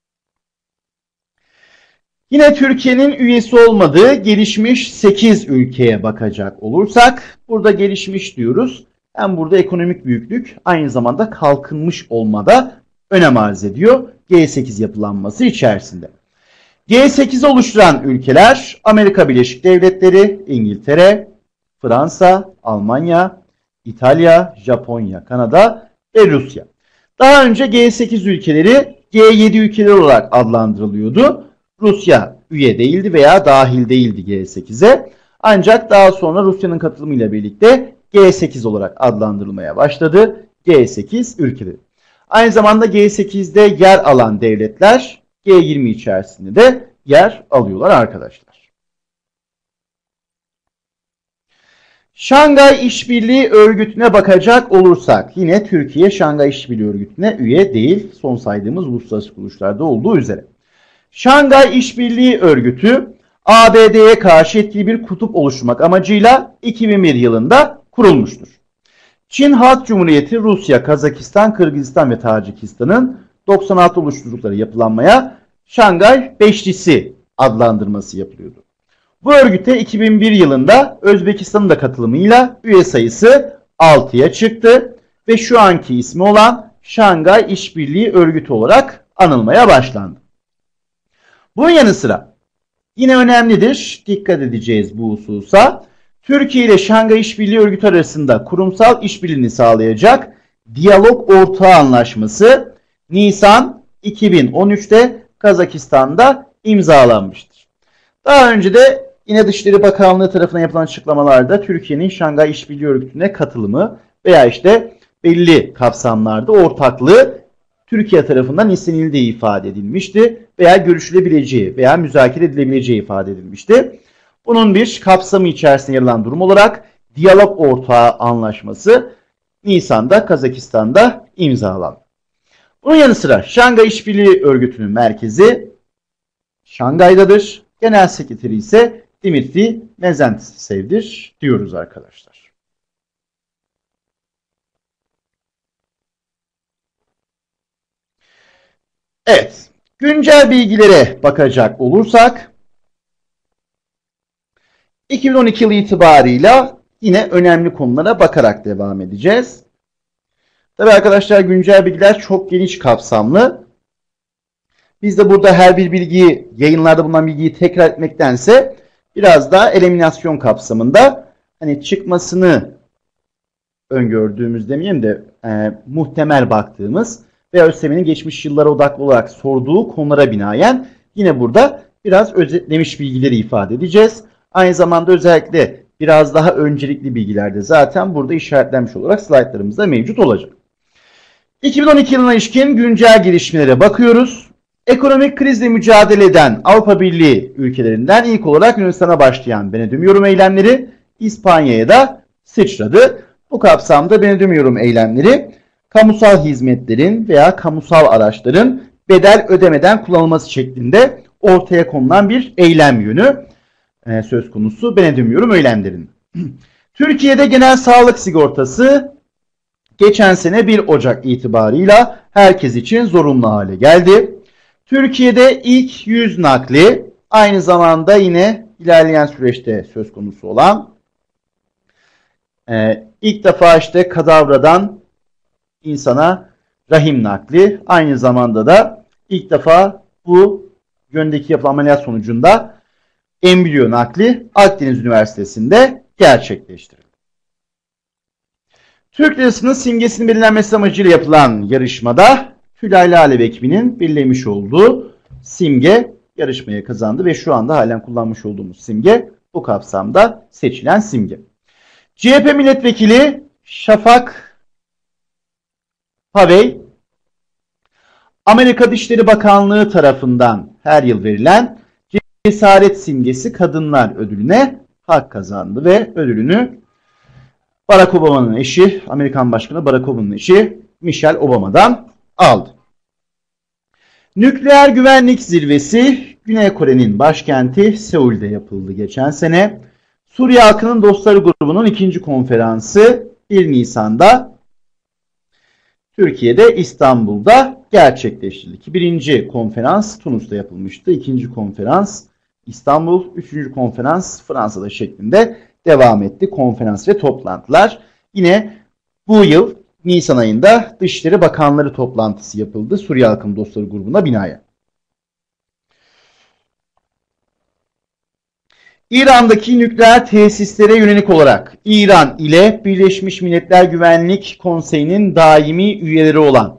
A: Yine Türkiye'nin üyesi olmadığı gelişmiş sekiz ülkeye bakacak olursak burada gelişmiş diyoruz. Hem burada ekonomik büyüklük aynı zamanda kalkınmış olmada önem arz ediyor G sekiz yapılanması içerisinde. G sekizi oluşturan ülkeler Amerika Birleşik Devletleri, İngiltere, Fransa, Almanya, İtalya, Japonya, Kanada ve Rusya. Daha önce G sekiz ülkeleri G yedi ülkeler olarak adlandırılıyordu. Rusya üye değildi veya dahil değildi G sekize. Ancak daha sonra Rusya'nın katılımıyla birlikte G sekiz olarak adlandırılmaya başladı G sekiz ülkeleri. Aynı zamanda G sekizde yer alan devletler G yirmi içerisinde de yer alıyorlar arkadaşlar. Şangay İşbirliği Örgütü'ne bakacak olursak yine Türkiye Şangay İşbirliği Örgütü'ne üye değil. Son saydığımız uluslararası kuruluşlarda olduğu üzere. Şangay İşbirliği Örgütü A B D'ye karşı etkili bir kutup oluşturmak amacıyla iki bin bir yılında kurulmuştur. Çin Halk Cumhuriyeti, Rusya, Kazakistan, Kırgızistan ve Tacikistan'ın doksan altı oluşturdukları yapılanmaya Şangay Beşlisi adlandırması yapılıyordu. Bu örgüte iki bin bir yılında Özbekistan'ın da katılımıyla üye sayısı altıya çıktı ve şu anki ismi olan Şangay İşbirliği Örgütü olarak anılmaya başlandı. Bunun yanı sıra yine önemlidir, dikkat edeceğiz bu hususa. Türkiye ile Şangay İşbirliği Örgütü arasında kurumsal işbirliğini sağlayacak Diyalog Ortağı Anlaşması Nisan iki bin on üçte Kazakistan'da imzalanmıştır. Daha önce de yine Dışişleri Bakanlığı tarafından yapılan açıklamalarda Türkiye'nin Şangay İşbirliği Örgütü'ne katılımı veya işte belli kapsamlarda ortaklığı Türkiye tarafından istenildiği ifade edilmişti veya görüşülebileceği veya müzakere edilebileceği ifade edilmişti. Bunun bir kapsamı içerisinde yer alan durum olarak Diyalog Ortağı Anlaşması Nisan'da Kazakistan'da imzalandı. Bunun yanı sıra Şangay İşbirliği Örgütü'nün merkezi Şangay'dadır. Genel sekreteri ise Dimitri Mezentsev diyoruz arkadaşlar. Evet, güncel bilgilere bakacak olursak iki bin on iki yılı itibarıyla yine önemli konulara bakarak devam edeceğiz. Tabii arkadaşlar güncel bilgiler çok geniş kapsamlı. Biz de burada her bir bilgiyi, yayınlarda bulunan bilgiyi tekrar etmektense biraz daha eliminasyon kapsamında hani çıkmasını öngördüğümüz demeyeyim de e, muhtemel baktığımız ve ÖSYM'nin geçmiş yıllara odaklı olarak sorduğu konulara binaen yine burada biraz özetlemiş bilgileri ifade edeceğiz. Aynı zamanda özellikle biraz daha öncelikli bilgiler de zaten burada işaretlenmiş olarak slaytlarımızda mevcut olacak. iki bin on iki yılına ilişkin güncel gelişmelere bakıyoruz. Ekonomik krizle mücadele eden Avrupa Birliği ülkelerinden ilk olarak Yunanistan'a başlayan beni demiyorum eylemleri İspanya'ya da sıçradı. Bu kapsamda beni demiyorum eylemleri kamusal hizmetlerin veya kamusal araçların bedel ödemeden kullanılması şeklinde ortaya konulan bir eylem yönü e, söz konusu beni demiyorum eylemlerin. Türkiye'de genel sağlık sigortası geçen sene bir Ocak itibarıyla herkes için zorunlu hale geldi. Türkiye'de ilk yüz nakli aynı zamanda yine ilerleyen süreçte söz konusu olan e, ilk defa işte kadavradan insana rahim nakli aynı zamanda da ilk defa bu yöndeki yapılan ameliyat sonucunda embriyo nakli Akdeniz Üniversitesi'nde gerçekleştirildi. Türk lirasının simgesinin belirlenmesi amacıyla yapılan yarışmada Tülay Lale ve ekibinin belirlemiş olduğu simge yarışmaya kazandı ve şu anda halen kullanmış olduğumuz simge bu kapsamda seçilen simge. C H P milletvekili Şafak Pavey, Amerika Dışişleri Bakanlığı tarafından her yıl verilen cesaret simgesi kadınlar ödülüne hak kazandı ve ödülünü Barack Obama'nın eşi, Amerikan Başkanı Barack Obama'nın eşi Michelle Obama'dan aldı. Nükleer Güvenlik Zirvesi Güney Kore'nin başkenti Seul'de yapıldı geçen sene. Suriye Halkının Dostları grubunun ikinci konferansı bir Nisan'da Türkiye'de İstanbul'da gerçekleştirildi. Birinci konferans Tunus'ta yapılmıştı. İkinci konferans İstanbul, üçüncü konferans Fransa'da şeklinde devam etti. Konferans ve toplantılar. Yine bu yıl Nisan ayında Dışişleri Bakanları toplantısı yapıldı. Suriye Halkının Dostları grubuna binaen. İran'daki nükleer tesislere yönelik olarak İran ile Birleşmiş Milletler Güvenlik Konseyi'nin daimi üyeleri olan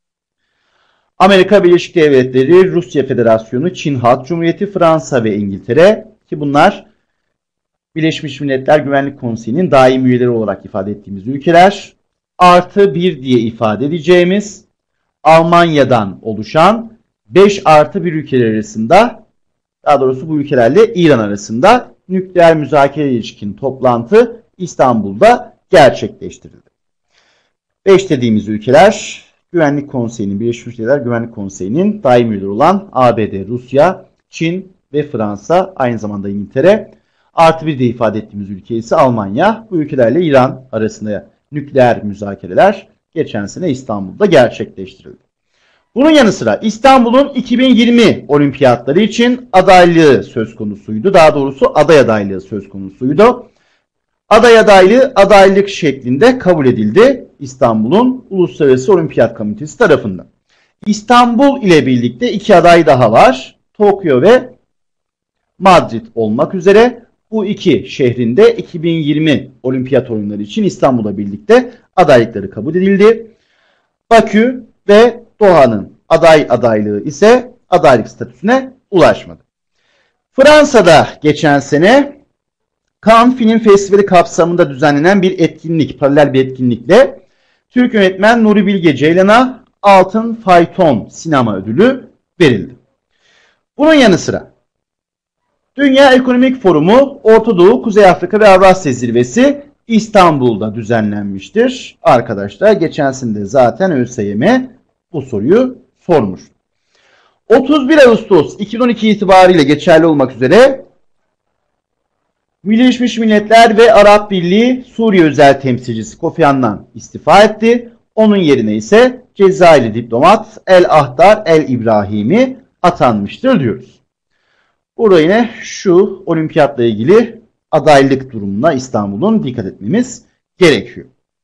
A: Amerika Birleşik Devletleri, Rusya Federasyonu, Çin Halk Cumhuriyeti, Fransa ve İngiltere ki bunlar Birleşmiş Milletler Güvenlik Konseyi'nin daimi üyeleri olarak ifade ettiğimiz ülkeler, artı bir diye ifade edeceğimiz Almanya'dan oluşan beş artı bir ülkeler arasında, daha doğrusu bu ülkelerle İran arasında nükleer müzakere ilişkin toplantı İstanbul'da gerçekleştirildi. beş dediğimiz ülkeler Güvenlik Konseyi'nin, Birleşmiş Milletler Güvenlik Konseyi'nin daimi üyeleri olan A B D, Rusya, Çin ve Fransa, aynı zamanda İngiltere. Artı bir de ifade ettiğimiz ülke ise Almanya. Bu ülkelerle İran arasında nükleer müzakereler geçen sene İstanbul'da gerçekleştirildi. Bunun yanı sıra İstanbul'un iki bin yirmi olimpiyatları için adaylığı söz konusuydu. Daha doğrusu aday adaylığı söz konusuydu. Aday adaylığı adaylık şeklinde kabul edildi İstanbul'un Uluslararası Olimpiyat Komitesi tarafından. İstanbul ile birlikte iki aday daha var. Tokyo ve Madrid olmak üzere bu iki şehrinde iki bin yirmi olimpiyat oyunları için İstanbul'la birlikte adaylıkları kabul edildi. Bakü ve Doha'nın aday adaylığı ise adaylık statüsüne ulaşmadı. Fransa'da geçen sene Cannes Film Festivali kapsamında düzenlenen bir etkinlik, paralel bir etkinlikle Türk yönetmen Nuri Bilge Ceylan'a Altın Fayton Sinema Ödülü verildi. Bunun yanı sıra Dünya Ekonomik Forumu, Orta Doğu, Kuzey Afrika ve Avrasya Zirvesi İstanbul'da düzenlenmiştir. Arkadaşlar geçen sene zaten ÖSYM bu soruyu sormuş. otuz bir Ağustos iki bin on iki itibariyle geçerli olmak üzere Birleşmiş Milletler ve Arap Birliği Suriye özel temsilcisi Kofi Annan istifa etti. Onun yerine ise Cezayirli diplomat El Ahdar El İbrahimi atanmıştır diyoruz. Burada yine şu olimpiyatla ilgili adaylık durumuna İstanbul'un dikkat etmemiz gerekiyor.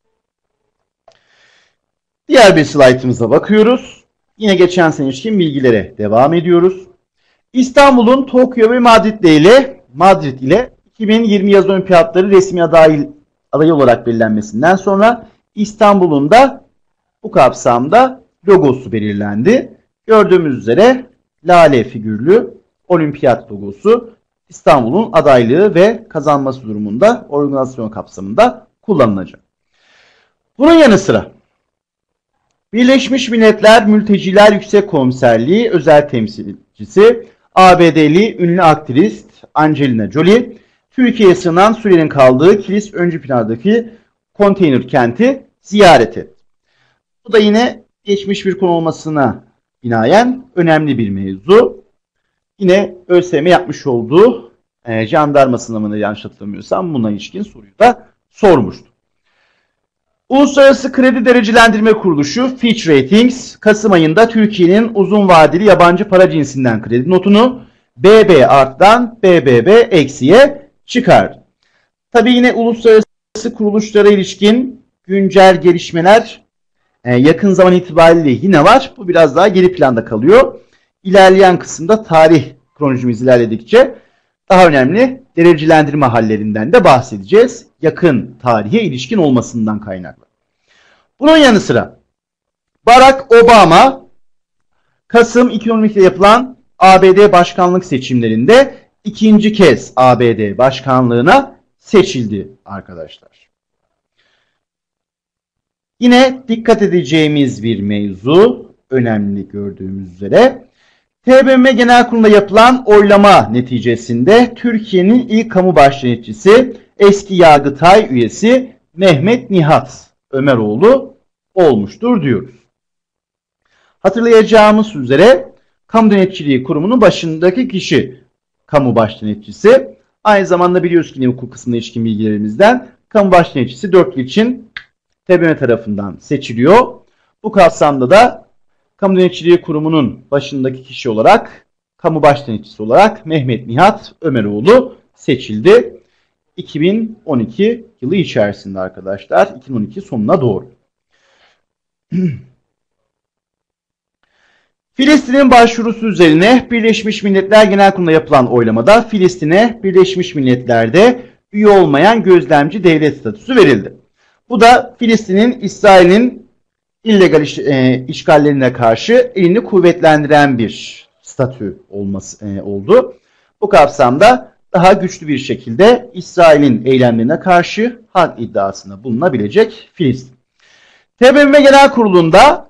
A: Diğer bir slaytımıza bakıyoruz. Yine geçen sene ilişkin bilgilere devam ediyoruz. İstanbul'un Tokyo ve Madrid ile Madrid ile iki bin yirmi yaz olimpiyatları resmi aday, adayı olarak belirlenmesinden sonra İstanbul'un da bu kapsamda logosu belirlendi. Gördüğümüz üzere lale figürlü olimpiyat logosu İstanbul'un adaylığı ve kazanması durumunda organizasyon kapsamında kullanılacak. Bunun yanı sıra Birleşmiş Milletler Mülteciler Yüksek Komiserliği özel temsilcisi A B D'li ünlü aktivist Angelina Jolie, Türkiye'ye sığınan Suriye'nin kaldığı Kilis öncü pınardaki konteyner kenti ziyaret etti. Bu da yine geçmiş bir konu olmasına binaen önemli bir mevzu. Yine ÖSYM yapmış olduğu e, jandarma sınavını yanlış hatırlamıyorsam buna ilişkin soruyu da sormuştu. Uluslararası Kredi Derecelendirme Kuruluşu Fitch Ratings, Kasım ayında Türkiye'nin uzun vadeli yabancı para cinsinden kredi notunu B B art'tan B B B eksiye çıkardı. Tabi yine uluslararası kuruluşlara ilişkin güncel gelişmeler e, yakın zaman itibariyle yine var. Bu biraz daha geri planda kalıyor. İlerleyen kısımda tarih kronolojimiz ilerledikçe daha önemli derecelendirme hallerinden de bahsedeceğiz. Yakın tarihe ilişkin olmasından kaynaklı. Bunun yanı sıra Barack Obama Kasım iki bin on ikide yapılan A B D başkanlık seçimlerinde ikinci kez A B D başkanlığına seçildi arkadaşlar. Yine dikkat edeceğimiz bir mevzu, önemli gördüğümüz üzere. T B M M Genel Kurulu'nda yapılan oylama neticesinde Türkiye'nin ilk kamu başdenetçisi eski Yargıtay üyesi Mehmet Nihat Ömeroğlu olmuştur diyoruz. Hatırlayacağımız üzere Kamu Denetçiliği Kurumu'nun başındaki kişi kamu başdenetçisi. Aynı zamanda biliyoruz ki hukuk kısmına ilişkin bilgilerimizden kamu başdenetçisi dört yıl için T B M M tarafından seçiliyor. Bu kapsamda da Kamu Denetçiliği Kurumu'nun başındaki kişi olarak, kamu başdenetçisi olarak Mehmet Nihat Ömeroğlu seçildi. iki bin on iki yılı içerisinde arkadaşlar, iki bin on iki sonuna doğru. Filistin'in başvurusu üzerine Birleşmiş Milletler Genel Kurulu'nda yapılan oylamada Filistin'e Birleşmiş Milletler'de üye olmayan gözlemci devlet statüsü verildi. Bu da Filistin'in İsrail'in illegal iş, e, işgallerine karşı elini kuvvetlendiren bir statü olması e, oldu. Bu kapsamda daha güçlü bir şekilde İsrail'in eylemlerine karşı hak iddiasında bulunabilecek Filistin. T B M M Genel Kurulu'nda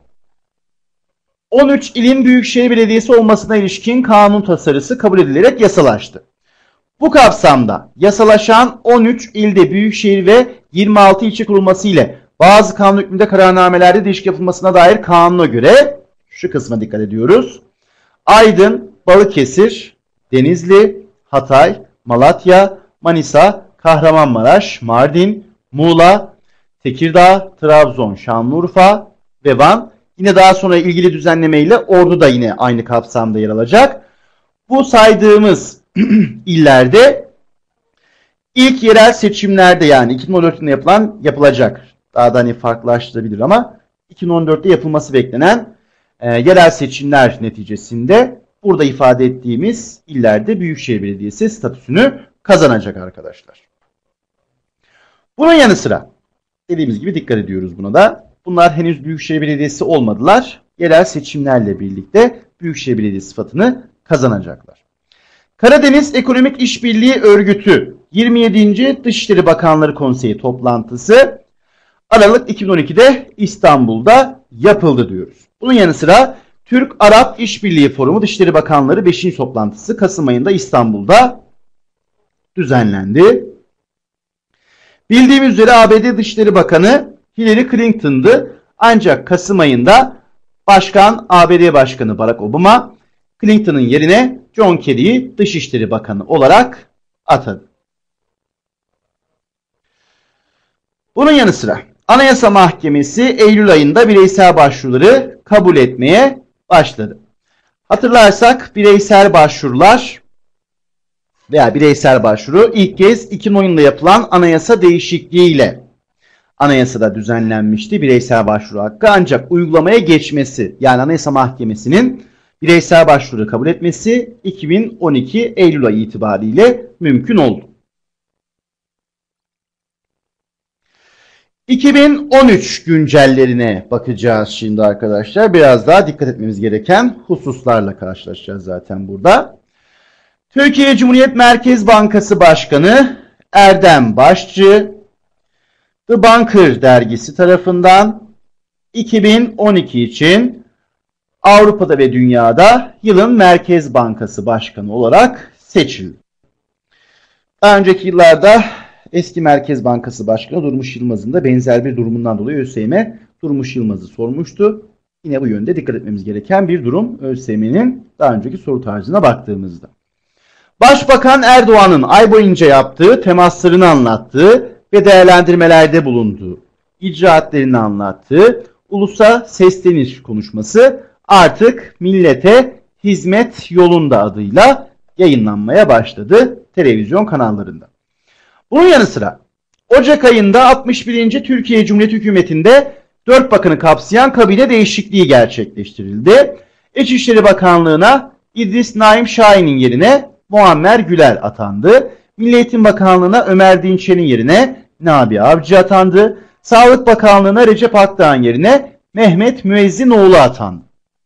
A: on üç ilin büyükşehir belediyesi olmasına ilişkin kanun tasarısı kabul edilerek yasalaştı. Bu kapsamda yasalaşan on üç ilde büyükşehir ve yirmi altı ilçe kurulması ile bazı kanun hükmünde kararnamelerde değişiklik yapılmasına dair kanuna göre şu kısma dikkat ediyoruz. Aydın, Balıkesir, Denizli, Hatay, Malatya, Manisa, Kahramanmaraş, Mardin, Muğla, Tekirdağ, Trabzon, Şanlıurfa ve Van, yine daha sonra ilgili düzenleme ile Ordu da yine aynı kapsamda yer alacak. Bu saydığımız illerde ilk yerel seçimlerde, yani iki bin on dört yılında yapılan yapılacak. Daha da hani farklılaştırabilir ama iki bin on dörtte yapılması beklenen e, yerel seçimler neticesinde burada ifade ettiğimiz illerde Büyükşehir Belediyesi statüsünü kazanacak arkadaşlar. Bunun yanı sıra dediğimiz gibi dikkat ediyoruz buna da. Bunlar henüz Büyükşehir Belediyesi olmadılar. Yerel seçimlerle birlikte Büyükşehir Belediyesi sıfatını kazanacaklar. Karadeniz Ekonomik İşbirliği Örgütü yirmi yedinci Dışişleri Bakanları Konseyi toplantısı Aralık iki bin on ikide İstanbul'da yapıldı diyoruz. Bunun yanı sıra Türk-Arap İşbirliği Forumu Dışişleri Bakanları beşinci toplantısı Kasım ayında İstanbul'da düzenlendi. Bildiğimiz üzere A B D Dışişleri Bakanı Hillary Clinton'dı. Ancak Kasım ayında Başkan A B D Başkanı Barack Obama Clinton'ın yerine John Kerry'i Dışişleri Bakanı olarak atadı. Bunun yanı sıra Anayasa Mahkemesi Eylül ayında bireysel başvuruları kabul etmeye başladı. Hatırlarsak bireysel başvurular veya bireysel başvuru ilk kez iki bin on yılında yapılan anayasa değişikliğiyle anayasada düzenlenmişti bireysel başvuru hakkı, ancak uygulamaya geçmesi, yani Anayasa Mahkemesi'nin bireysel başvuru kabul etmesi iki bin on iki Eylül ayı itibariyle mümkün oldu. iki bin on üç güncellerine bakacağız şimdi arkadaşlar. Biraz daha dikkat etmemiz gereken hususlarla karşılaşacağız zaten burada. Türkiye Cumhuriyet Merkez Bankası Başkanı Erdem Başçı, The Banker dergisi tarafından iki bin on iki için Avrupa'da ve dünyada yılın Merkez Bankası Başkanı olarak seçildi. Daha önceki yıllarda eski Merkez Bankası Başkanı Durmuş Yılmaz'ın da benzer bir durumundan dolayı ÖSYM Durmuş Yılmaz'ı sormuştu. Yine bu yönde dikkat etmemiz gereken bir durum ÖSYM'nin daha önceki soru tarzına baktığımızda. Başbakan Erdoğan'ın ay boyunca yaptığı temaslarını anlattığı ve değerlendirmelerde bulunduğu, icraatlerini anlattığı ulusa sesleniş konuşması artık millete hizmet yolunda adıyla yayınlanmaya başladı televizyon kanallarında. Bunun yanı sıra Ocak ayında altmış birinci Türkiye Cumhuriyeti Hükümeti'nde dört bakanı kapsayan kabine değişikliği gerçekleştirildi. İçişleri Bakanlığı'na İdris Naim Şahin'in yerine Muammer Güler atandı. Milli Eğitim Bakanlığı'na Ömer Dinçer'in yerine Nabi Avcı atandı. Sağlık Bakanlığı'na Recep Akdağ'ın yerine Mehmet Müezzinoğlu atandı.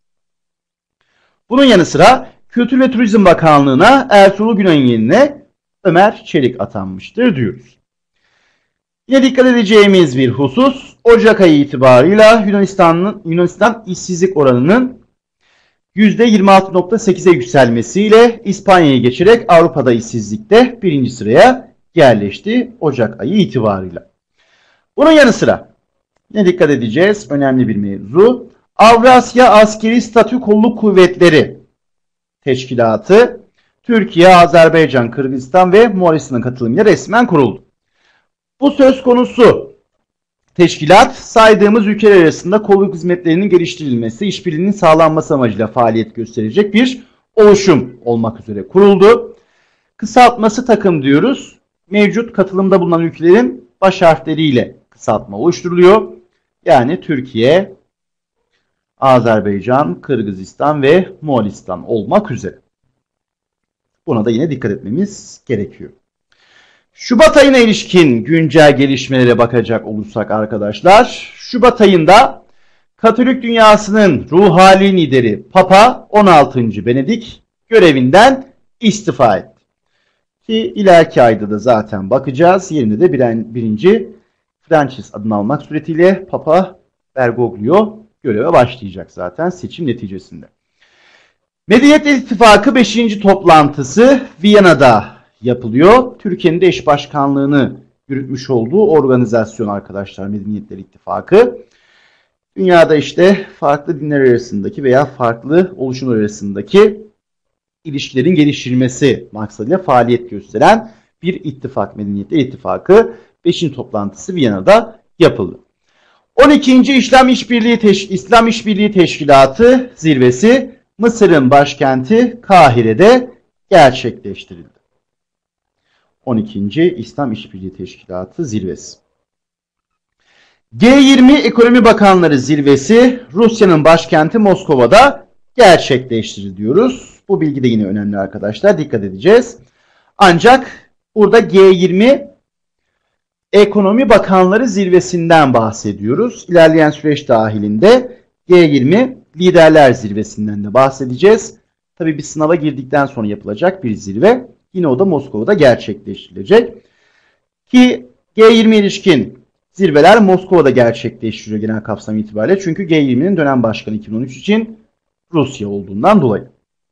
A: Bunun yanı sıra Kültür ve Turizm Bakanlığı'na Ertuğrul Günay'ın yerine Ömer Çelik atanmıştır diyoruz. Yine dikkat edeceğimiz bir husus, Ocak ayı itibarıyla Yunanistan'ın Yunanistan işsizlik oranının yüzde yirmi altı nokta sekize yükselmesiyle İspanya'yı geçerek Avrupa'da işsizlikte birinci sıraya yerleşti Ocak ayı itibarıyla. Bunun yanı sıra ne dikkat edeceğiz? Önemli bir mevzu. Avrasya Askeri Statü Kolluk Kuvvetleri Teşkilatı Türkiye, Azerbaycan, Kırgızistan ve Moğolistan'ın katılımıyla resmen kuruldu. Bu söz konusu teşkilat saydığımız ülkeler arasında kolluk hizmetlerinin geliştirilmesi, işbirliğinin sağlanması amacıyla faaliyet gösterecek bir oluşum olmak üzere kuruldu. Kısaltması takım diyoruz. Mevcut katılımda bulunan ülkelerin baş harfleriyle kısaltma oluşturuluyor. Yani Türkiye, Azerbaycan, Kırgızistan ve Moğolistan olmak üzere. Buna da yine dikkat etmemiz gerekiyor. Şubat ayına ilişkin güncel gelişmelere bakacak olursak arkadaşlar, Şubat ayında Katolik dünyasının ruhani lideri Papa on altıncı Benedik görevinden istifa etti. Ki ileriki ayda da zaten bakacağız. Yerine de birinci Francis adını almak suretiyle Papa Bergoglio göreve başlayacak zaten seçim neticesinde. Medeniyetler İttifakı beşinci toplantısı Viyana'da yapılıyor. Türkiye'nin de eş başkanlığını yürütmüş olduğu organizasyon arkadaşlar Medeniyetler İttifakı. Dünyada işte farklı dinler arasındaki veya farklı oluşumlar arasındaki ilişkilerin geliştirilmesi maksadıyla faaliyet gösteren bir ittifak, Medeniyetler İttifakı beşinci toplantısı Viyana'da yapıldı. on ikinci İslam İşbirliği Teş İslam İşbirliği Teşkilatı zirvesi Mısır'ın başkenti Kahire'de gerçekleştirildi. on ikinci İslam İşbirliği Teşkilatı zirvesi. G yirmi Ekonomi Bakanları zirvesi Rusya'nın başkenti Moskova'da gerçekleştirildi diyoruz. Bu bilgi de yine önemli arkadaşlar. Dikkat edeceğiz. Ancak burada G yirmi Ekonomi Bakanları zirvesinden bahsediyoruz. İlerleyen süreç dahilinde G yirmi Liderler Zirvesi'nden de bahsedeceğiz. Tabii bir sınava girdikten sonra yapılacak bir zirve. Yine o da Moskova'da gerçekleştirilecek. Ki G yirmi ilişkin zirveler Moskova'da gerçekleştiriyor genel kapsam itibariyle. Çünkü G yirminin dönem başkanı iki bin on üç için Rusya olduğundan dolayı.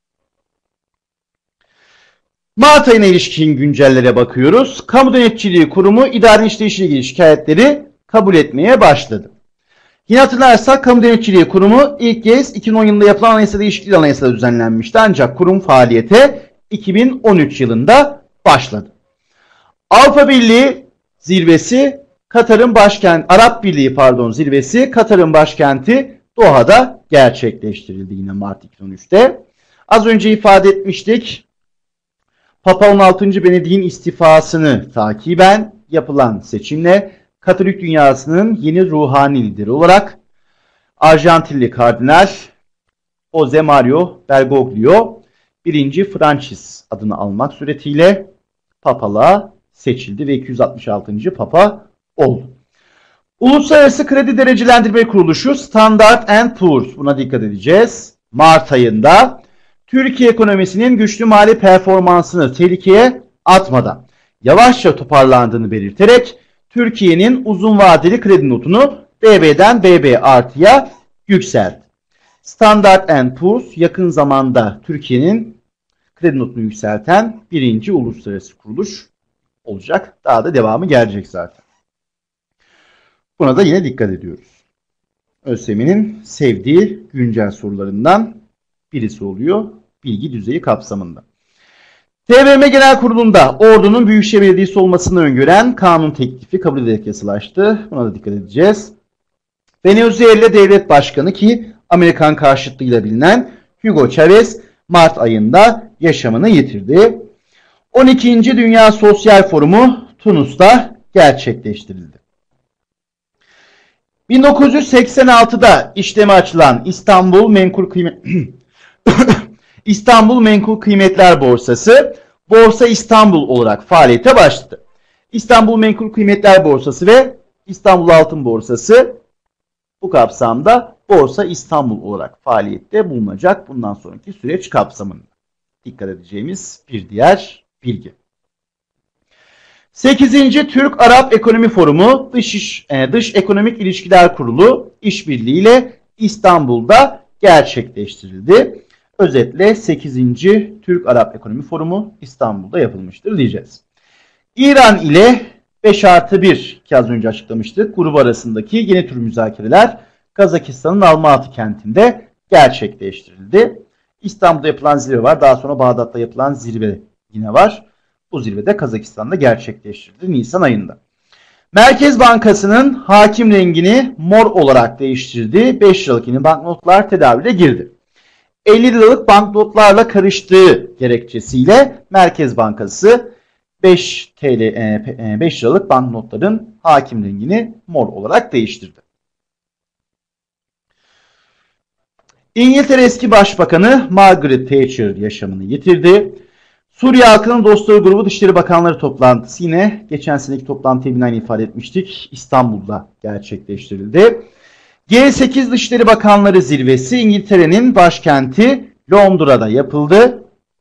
A: Mart ayına ilişkin güncellere bakıyoruz. Kamu Denetçiliği Kurumu idari işleyişle ilgili şikayetleri kabul etmeye başladı. Yine hatırlarsak Kamu Denetçiliği Kurumu ilk kez iki bin on yılında yapılan anayasa değişikliği anayasada düzenlenmişti. Ancak kurum faaliyete iki bin on üç yılında başladı. Avrupa Birliği zirvesi Katar'ın başkenti Arap Birliği pardon zirvesi Katar'ın başkenti Doha'da gerçekleştirildi yine Mart iki bin on üçte. Az önce ifade etmiştik. Papa on altıncı Benedik'in istifasını takiben yapılan seçimle Katolik dünyasının yeni ruhani lideri olarak Arjantinli Kardinal Jose Mario Bergoglio birinci Francis adını almak suretiyle papalığa seçildi ve iki yüz altmış altıncı Papa oldu. Uluslararası Kredi Derecelendirme Kuruluşu Standard and Poor's, buna dikkat edeceğiz. Mart ayında Türkiye ekonomisinin güçlü mali performansını tehlikeye atmadan yavaşça toparlandığını belirterek Türkiye'nin uzun vadeli kredi notunu B B'den B B artıya yükseltti. Standard and Poor's yakın zamanda Türkiye'nin kredi notunu yükselten birinci uluslararası kuruluş olacak. Daha da devamı gelecek zaten. Buna da yine dikkat ediyoruz. ÖSYM'nin sevdiği güncel sorularından birisi oluyor bilgi düzeyi kapsamında. T B M M Genel Kurulu'nda Ordu'nun Büyükşehir Belediyesi olmasını öngören kanun teklifi kabul edilerek yasalaştı. Buna da dikkat edeceğiz. Venezuela Devlet Başkanı ki Amerikan karşıtlığıyla bilinen Hugo Chavez Mart ayında yaşamını yitirdi. on ikinci Dünya Sosyal Forumu Tunus'ta gerçekleştirildi. bin dokuz yüz seksen altıda işleme açılan İstanbul Menkul Kıymet İstanbul Menkul Kıymetler Borsası Borsa İstanbul olarak faaliyete başladı. İstanbul Menkul Kıymetler Borsası ve İstanbul Altın Borsası bu kapsamda Borsa İstanbul olarak faaliyette bulunacak bundan sonraki süreç kapsamında. Dikkat edeceğimiz bir diğer bilgi. sekizinci Türk-Arap Ekonomi Forumu Dış, İş, e, Dış Ekonomik İlişkiler Kurulu işbirliğiyle İstanbul'da gerçekleştirildi. Özetle sekizinci Türk-Arap Ekonomi Forumu İstanbul'da yapılmıştır diyeceğiz. İran ile beş artı bir ki az önce açıklamıştık. Grubu arasındaki yeni tür müzakereler Kazakistan'ın Almatı kentinde gerçekleştirildi. İstanbul'da yapılan zirve var. Daha sonra Bağdat'ta yapılan zirve yine var. Bu zirvede Kazakistan'da gerçekleştirildi Nisan ayında. Merkez Bankası'nın hakim rengini mor olarak değiştirdiği beş liralık yeni banknotlar tedavüle girdi. elli liralık banknotlarla karıştığı gerekçesiyle Merkez Bankası beş TL beş liralık banknotların hakim rengini mor olarak değiştirdi. İngiltere eski Başbakanı Margaret Thatcher yaşamını yitirdi. Suriye Halkının Dostları Grubu Dışişleri Bakanları toplantısı yine geçen seneki toplantıya binaen ifade etmiştik. İstanbul'da gerçekleştirildi. G sekiz Dışişleri Bakanları Zirvesi İngiltere'nin başkenti Londra'da yapıldı.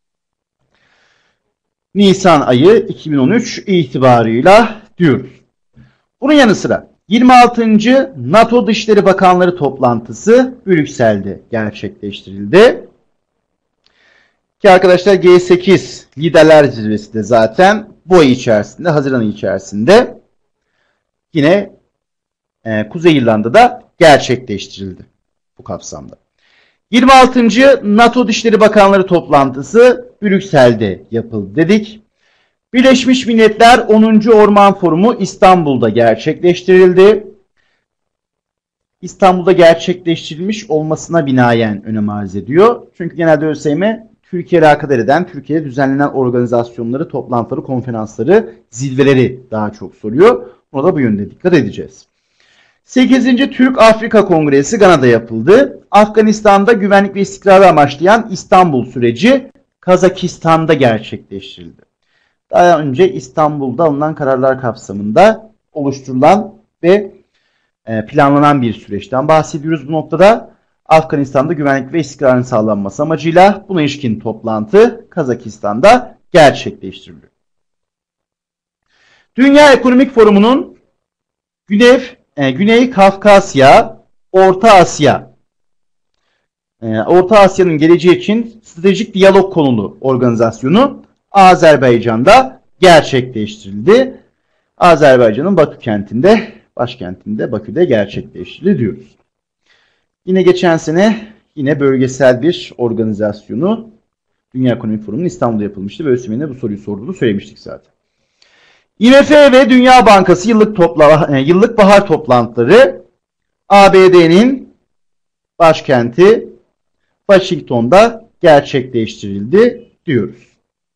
A: Nisan ayı iki bin on üç itibarıyla diyoruz. Bunun yanı sıra yirmi altıncı NATO Dışişleri Bakanları toplantısı Brüksel'de gerçekleştirildi. Ki arkadaşlar G sekiz Liderler Zirvesi de zaten bu ay içerisinde, Haziran ayı içerisinde yine e, Kuzey İrlanda'da gerçekleştirildi bu kapsamda. yirmi altıncı NATO Dışişleri Bakanları toplantısı Brüksel'de yapıldı dedik. Birleşmiş Milletler onuncu Orman Forumu İstanbul'da gerçekleştirildi. İstanbul'da gerçekleştirilmiş olmasına binaen önem arz ediyor. Çünkü genelde ÖSYM Türkiye'yle alakadar eden, Türkiye'de düzenlenen organizasyonları, toplantıları, konferansları, zirveleri daha çok soruyor. Buna da bu yönde dikkat edeceğiz. sekizinci Türk-Afrika Kongresi Gana'da yapıldı. Afganistan'da güvenlik ve istikrarı amaçlayan İstanbul süreci Kazakistan'da gerçekleştirildi. Daha önce İstanbul'da alınan kararlar kapsamında oluşturulan ve planlanan bir süreçten bahsediyoruz bu noktada. Afganistan'da güvenlik ve istikrarın sağlanması amacıyla buna ilişkin toplantı Kazakistan'da gerçekleştiriliyor. Dünya Ekonomik Forumu'nun Güney, e, Güney Kafkasya, Orta Asya, e, Orta Asya'nın geleceği için stratejik diyalog konulu organizasyonu Azerbaycan'da gerçekleştirildi. Azerbaycan'ın Bakü kentinde, başkentinde Bakü'de gerçekleştirildi diyoruz. Yine geçen sene yine bölgesel bir organizasyonu Dünya Ekonomik Forumu'nun İstanbul'da yapılmıştı ve ÖSYM'nin bu soruyu sorduğunu söylemiştik zaten. I M F ve Dünya Bankası yıllık, topla, yıllık bahar toplantıları A B D'nin başkenti Washington'da gerçekleştirildi diyoruz.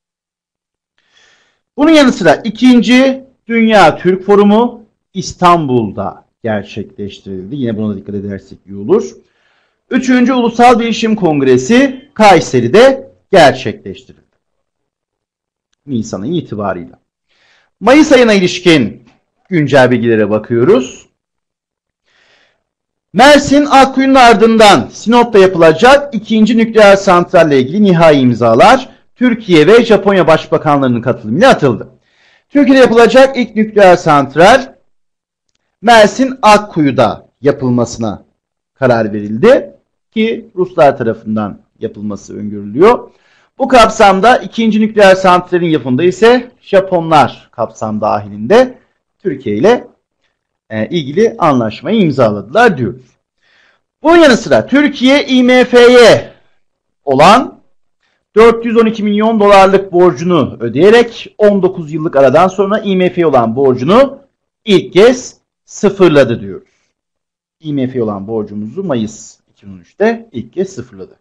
A: Bunun yanı sıra ikinci Dünya Türk Forumu İstanbul'da gerçekleştirildi. Yine buna dikkat edersek iyi olur. Üçüncü Ulusal Bilişim Kongresi Kayseri'de gerçekleştirildi. Nisan ayı itibarıyla. Mayıs ayına ilişkin güncel bilgilere bakıyoruz. Mersin Akkuyu'nun ardından Sinop'ta yapılacak ikinci nükleer santralle ilgili nihai imzalar Türkiye ve Japonya Başbakanlarının katılımıyla atıldı. Türkiye'de yapılacak ilk nükleer santral Mersin Akkuyu'da yapılmasına karar verildi ki Ruslar tarafından yapılması öngörülüyor. Bu kapsamda ikinci nükleer santralin yapımında ise Japonlar kapsam dahilinde Türkiye ile e, ilgili anlaşmayı imzaladılar diyoruz. Bunun yanı sıra Türkiye I M F'ye olan dört yüz on iki milyon dolarlık borcunu ödeyerek on dokuz yıllık aradan sonra I M F'ye olan borcunu ilk kez sıfırladı diyoruz. I M F'ye olan borcumuzu Mayıs iki bin on üç'te ilk kez sıfırladı.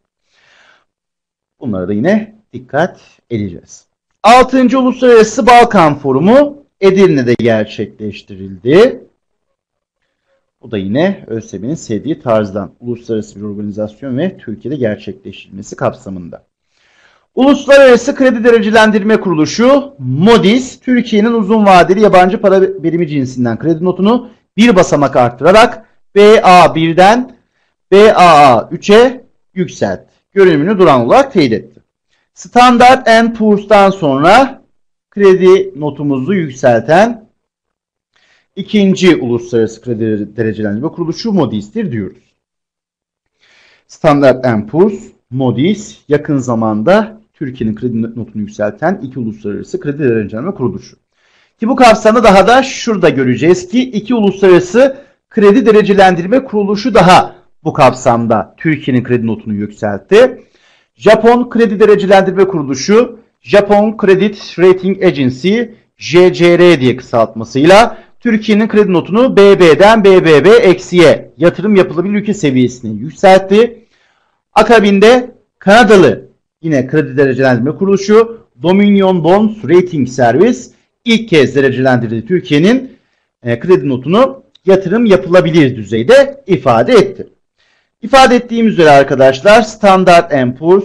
A: Bunlara da yine dikkat edeceğiz. altıncı Uluslararası Balkan Forumu Edirne'de gerçekleştirildi. Bu da yine ÖSYM'nin sevdiği tarzdan uluslararası bir organizasyon ve Türkiye'de gerçekleştirilmesi kapsamında. Uluslararası Kredi Derecelendirme Kuruluşu Moody's, Türkiye'nin uzun vadeli yabancı para birimi cinsinden kredi notunu bir basamak arttırarak B A bir'den B A A üç'e yükseltti. Görünümünü duran olarak teyit etti. Standard and Poor's'tan sonra kredi notumuzu yükselten ikinci uluslararası kredi derecelendirme kuruluşu Moody's'tir diyoruz. Standard and Poor's, Moody's yakın zamanda Türkiye'nin kredi notunu yükselten iki uluslararası kredi derecelendirme kuruluşu. Ki bu kapsamda daha da şurada göreceğiz ki iki uluslararası kredi derecelendirme kuruluşu daha bu kapsamda Türkiye'nin kredi notunu yükseltti. Japon Kredi Derecelendirme Kuruluşu, Japon Credit Rating Agency, J C R diye kısaltmasıyla Türkiye'nin kredi notunu B B'den B B B eksiye yatırım yapılabilir ülke seviyesine yükseltti. Akabinde Kanadalı yine kredi derecelendirme kuruluşu Dominion Bonds Rating Service ilk kez derecelendirdi Türkiye'nin e, kredi notunu yatırım yapılabilir düzeyde ifade etti. İfade ettiğim üzere arkadaşlar Standard and Poor's,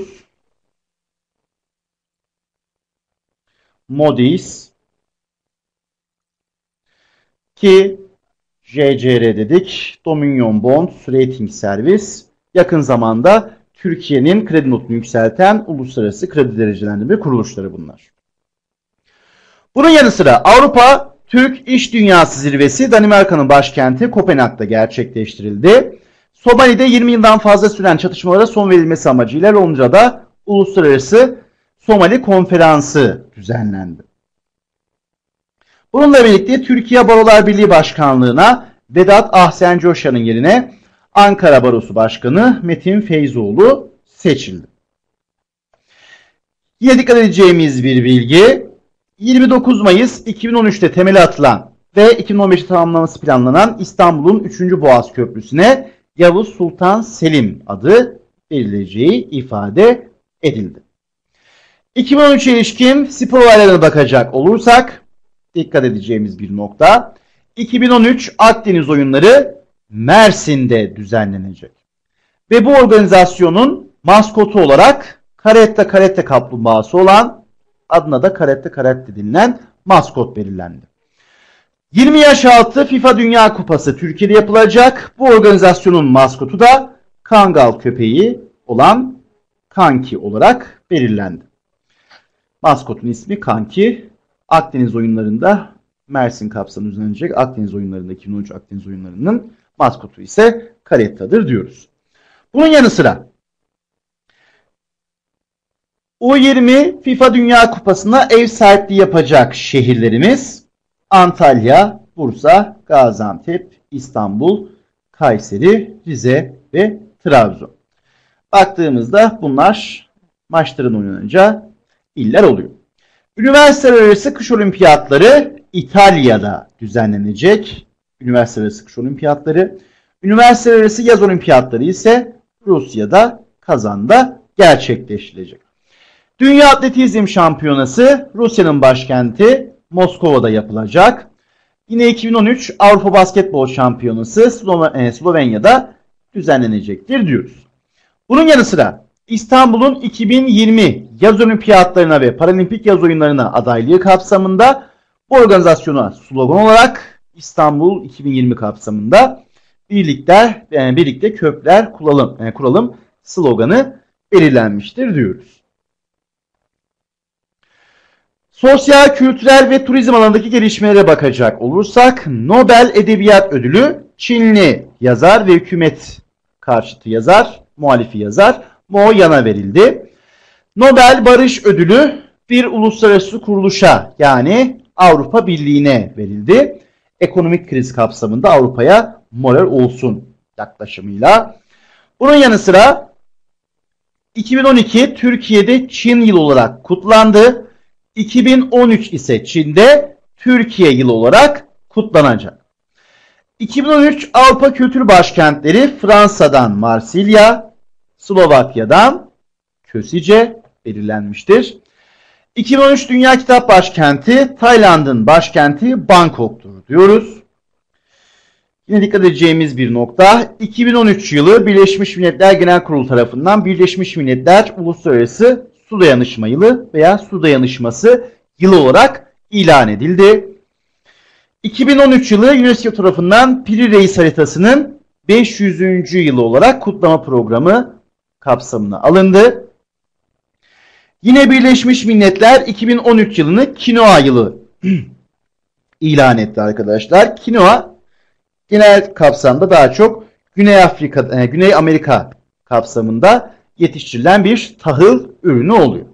A: Moody's ki J C R dedik, Dominion Bonds Rating Service yakın zamanda Türkiye'nin kredi notunu yükselten uluslararası kredi derecelendirme kuruluşları bunlar. Bunun yanı sıra Avrupa Türk İş Dünyası Zirvesi Danimarka'nın başkenti Kopenhag'da gerçekleştirildi. Somali'de yirmi yıldan fazla süren çatışmalara son verilmesi amacıyla Londra'da Uluslararası Somali Konferansı düzenlendi. Bununla birlikte Türkiye Barolar Birliği Başkanlığı'na Vedat Ahsen Coşan'ın yerine Ankara Barosu Başkanı Metin Feyzoğlu seçildi. Yine dikkat edeceğimiz bir bilgi, yirmi dokuz Mayıs iki bin on üç'te temeli atılan ve iki bin on beş'te tamamlaması planlanan İstanbul'un üçüncü Boğaz Köprüsü'ne Yavuz Sultan Selim adı verileceği ifade edildi. iki bin on üç'e ilişkin spor olaylarına bakacak olursak dikkat edeceğimiz bir nokta, iki bin on üç Akdeniz Oyunları Mersin'de düzenlenecek. Ve bu organizasyonun maskotu olarak Caretta Caretta kaplumbağası olan, adına da Caretta Caretta denilen maskot belirlendi. yirmi yaş altı FIFA Dünya Kupası Türkiye'de yapılacak. Bu organizasyonun maskotu da Kangal köpeği olan Kanki olarak belirlendi. Maskotun ismi Kanki. Akdeniz oyunlarında Mersin kapsamında düzenlenecek Akdeniz oyunlarında iki bin on üç Akdeniz oyunlarının maskotu ise Caretta'dır diyoruz. Bunun yanı sıra U yirmi FIFA Dünya Kupası'na ev sahipliği yapacak şehirlerimiz Antalya, Bursa, Gaziantep, İstanbul, Kayseri, Rize ve Trabzon. Baktığımızda bunlar maçların oynanacağı iller oluyor. Üniversiteler arası kış olimpiyatları İtalya'da düzenlenecek. Üniversiteler arası kış olimpiyatları. Üniversiteler arası yaz olimpiyatları ise Rusya'da, Kazan'da gerçekleştirilecek. Dünya Atletizm Şampiyonası Rusya'nın başkenti Moskova'da yapılacak. Yine iki bin on üç Avrupa Basketbol Şampiyonası Slovenya'da düzenlenecektir diyoruz. Bunun yanı sıra İstanbul'un iki bin yirmi yaz olimpiyatlarına ve paralimpik yaz oyunlarına adaylığı kapsamında bu organizasyona slogan olarak İstanbul iki bin yirmi kapsamında birlikte yani birlikte köprüler kuralım, yani kuralım sloganı belirlenmiştir diyoruz. Sosyal, kültürel ve turizm alanındaki gelişmelere bakacak olursak Nobel Edebiyat Ödülü Çinli yazar ve hükümet karşıtı yazar, muhalifi yazar Mo Yan'a verildi. Nobel Barış Ödülü bir uluslararası kuruluşa yani Avrupa Birliği'ne verildi. Ekonomik kriz kapsamında Avrupa'ya moral olsun yaklaşımıyla. Bunun yanı sıra iki bin on iki Türkiye'de Çin yılı olarak kutlandı. iki bin on üç ise Çin'de Türkiye yılı olarak kutlanacak. iki bin on üç Avrupa Kültür Başkentleri Fransa'dan Marsilya, Slovakya'dan Kösice belirlenmiştir. iki bin on üç Dünya Kitap Başkenti Tayland'ın başkenti Bangkok'tur diyoruz. Yine dikkat edeceğimiz bir nokta, iki bin on üç yılı Birleşmiş Milletler Genel Kurulu tarafından Birleşmiş Milletler Uluslararası Su Dayanışma Yılı veya Su Dayanışması Yılı olarak ilan edildi. iki bin on üç yılı UNESCO tarafından Piri Reis haritasının beş yüzüncü yılı olarak kutlama programı kapsamına alındı. Yine Birleşmiş Milletler iki bin on üç yılını Kinoa yılı ilan etti arkadaşlar. Kinoa genel kapsamda daha çok Güney Afrika, e, Güney Amerika kapsamında yetiştirilen bir tahıl ürünü oluyor.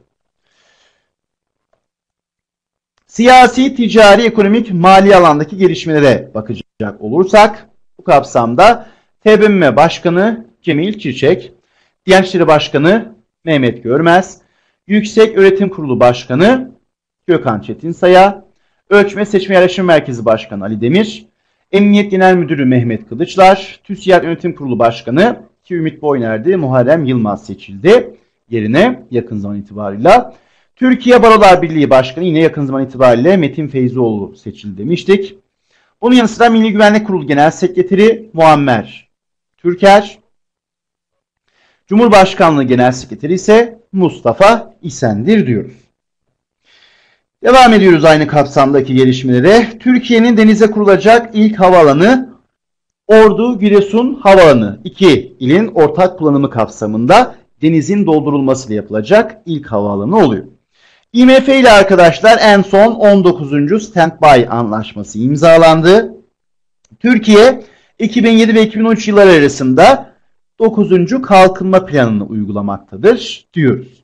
A: Siyasi, ticari, ekonomik, mali alandaki gelişmelere bakacak olursak bu kapsamda T B M M Başkanı Cemil Çiçek, Diyanet İşleri Başkanı Mehmet Görmez, Yüksek Öğretim Kurulu Başkanı Gökhan Çetinsaya, Ölçme Seçme Araştırma Merkezi Başkanı Ali Demir, Emniyet Genel Müdürü Mehmet Kılıçlar, TÜSİAD Yönetim Kurulu Başkanı ki Ümit Boyner'di, Muharrem Yılmaz seçildi yerine yakın zaman itibarıyla. Türkiye Barolar Birliği Başkanı yine yakın zaman itibariyle Metin Feyzoğlu seçildi demiştik. Onun yanı sıra Milli Güvenlik Kurulu Genel Sekreteri Muammer Türker, Cumhurbaşkanlığı Genel Sekreteri ise Mustafa İsendir diyoruz. Devam ediyoruz aynı kapsamdaki gelişmelere. Türkiye'nin denize kurulacak ilk havaalanı Ordu Giresun Havaalanı. İki ilin ortak kullanımı kapsamında denizin doldurulmasıyla yapılacak ilk havaalanı oluyor. I M F ile arkadaşlar en son on dokuzuncu Standby Anlaşması imzalandı. Türkiye iki bin yedi ve iki bin on üç yılları arasında dokuzuncu Kalkınma Planı'nı uygulamaktadır diyoruz.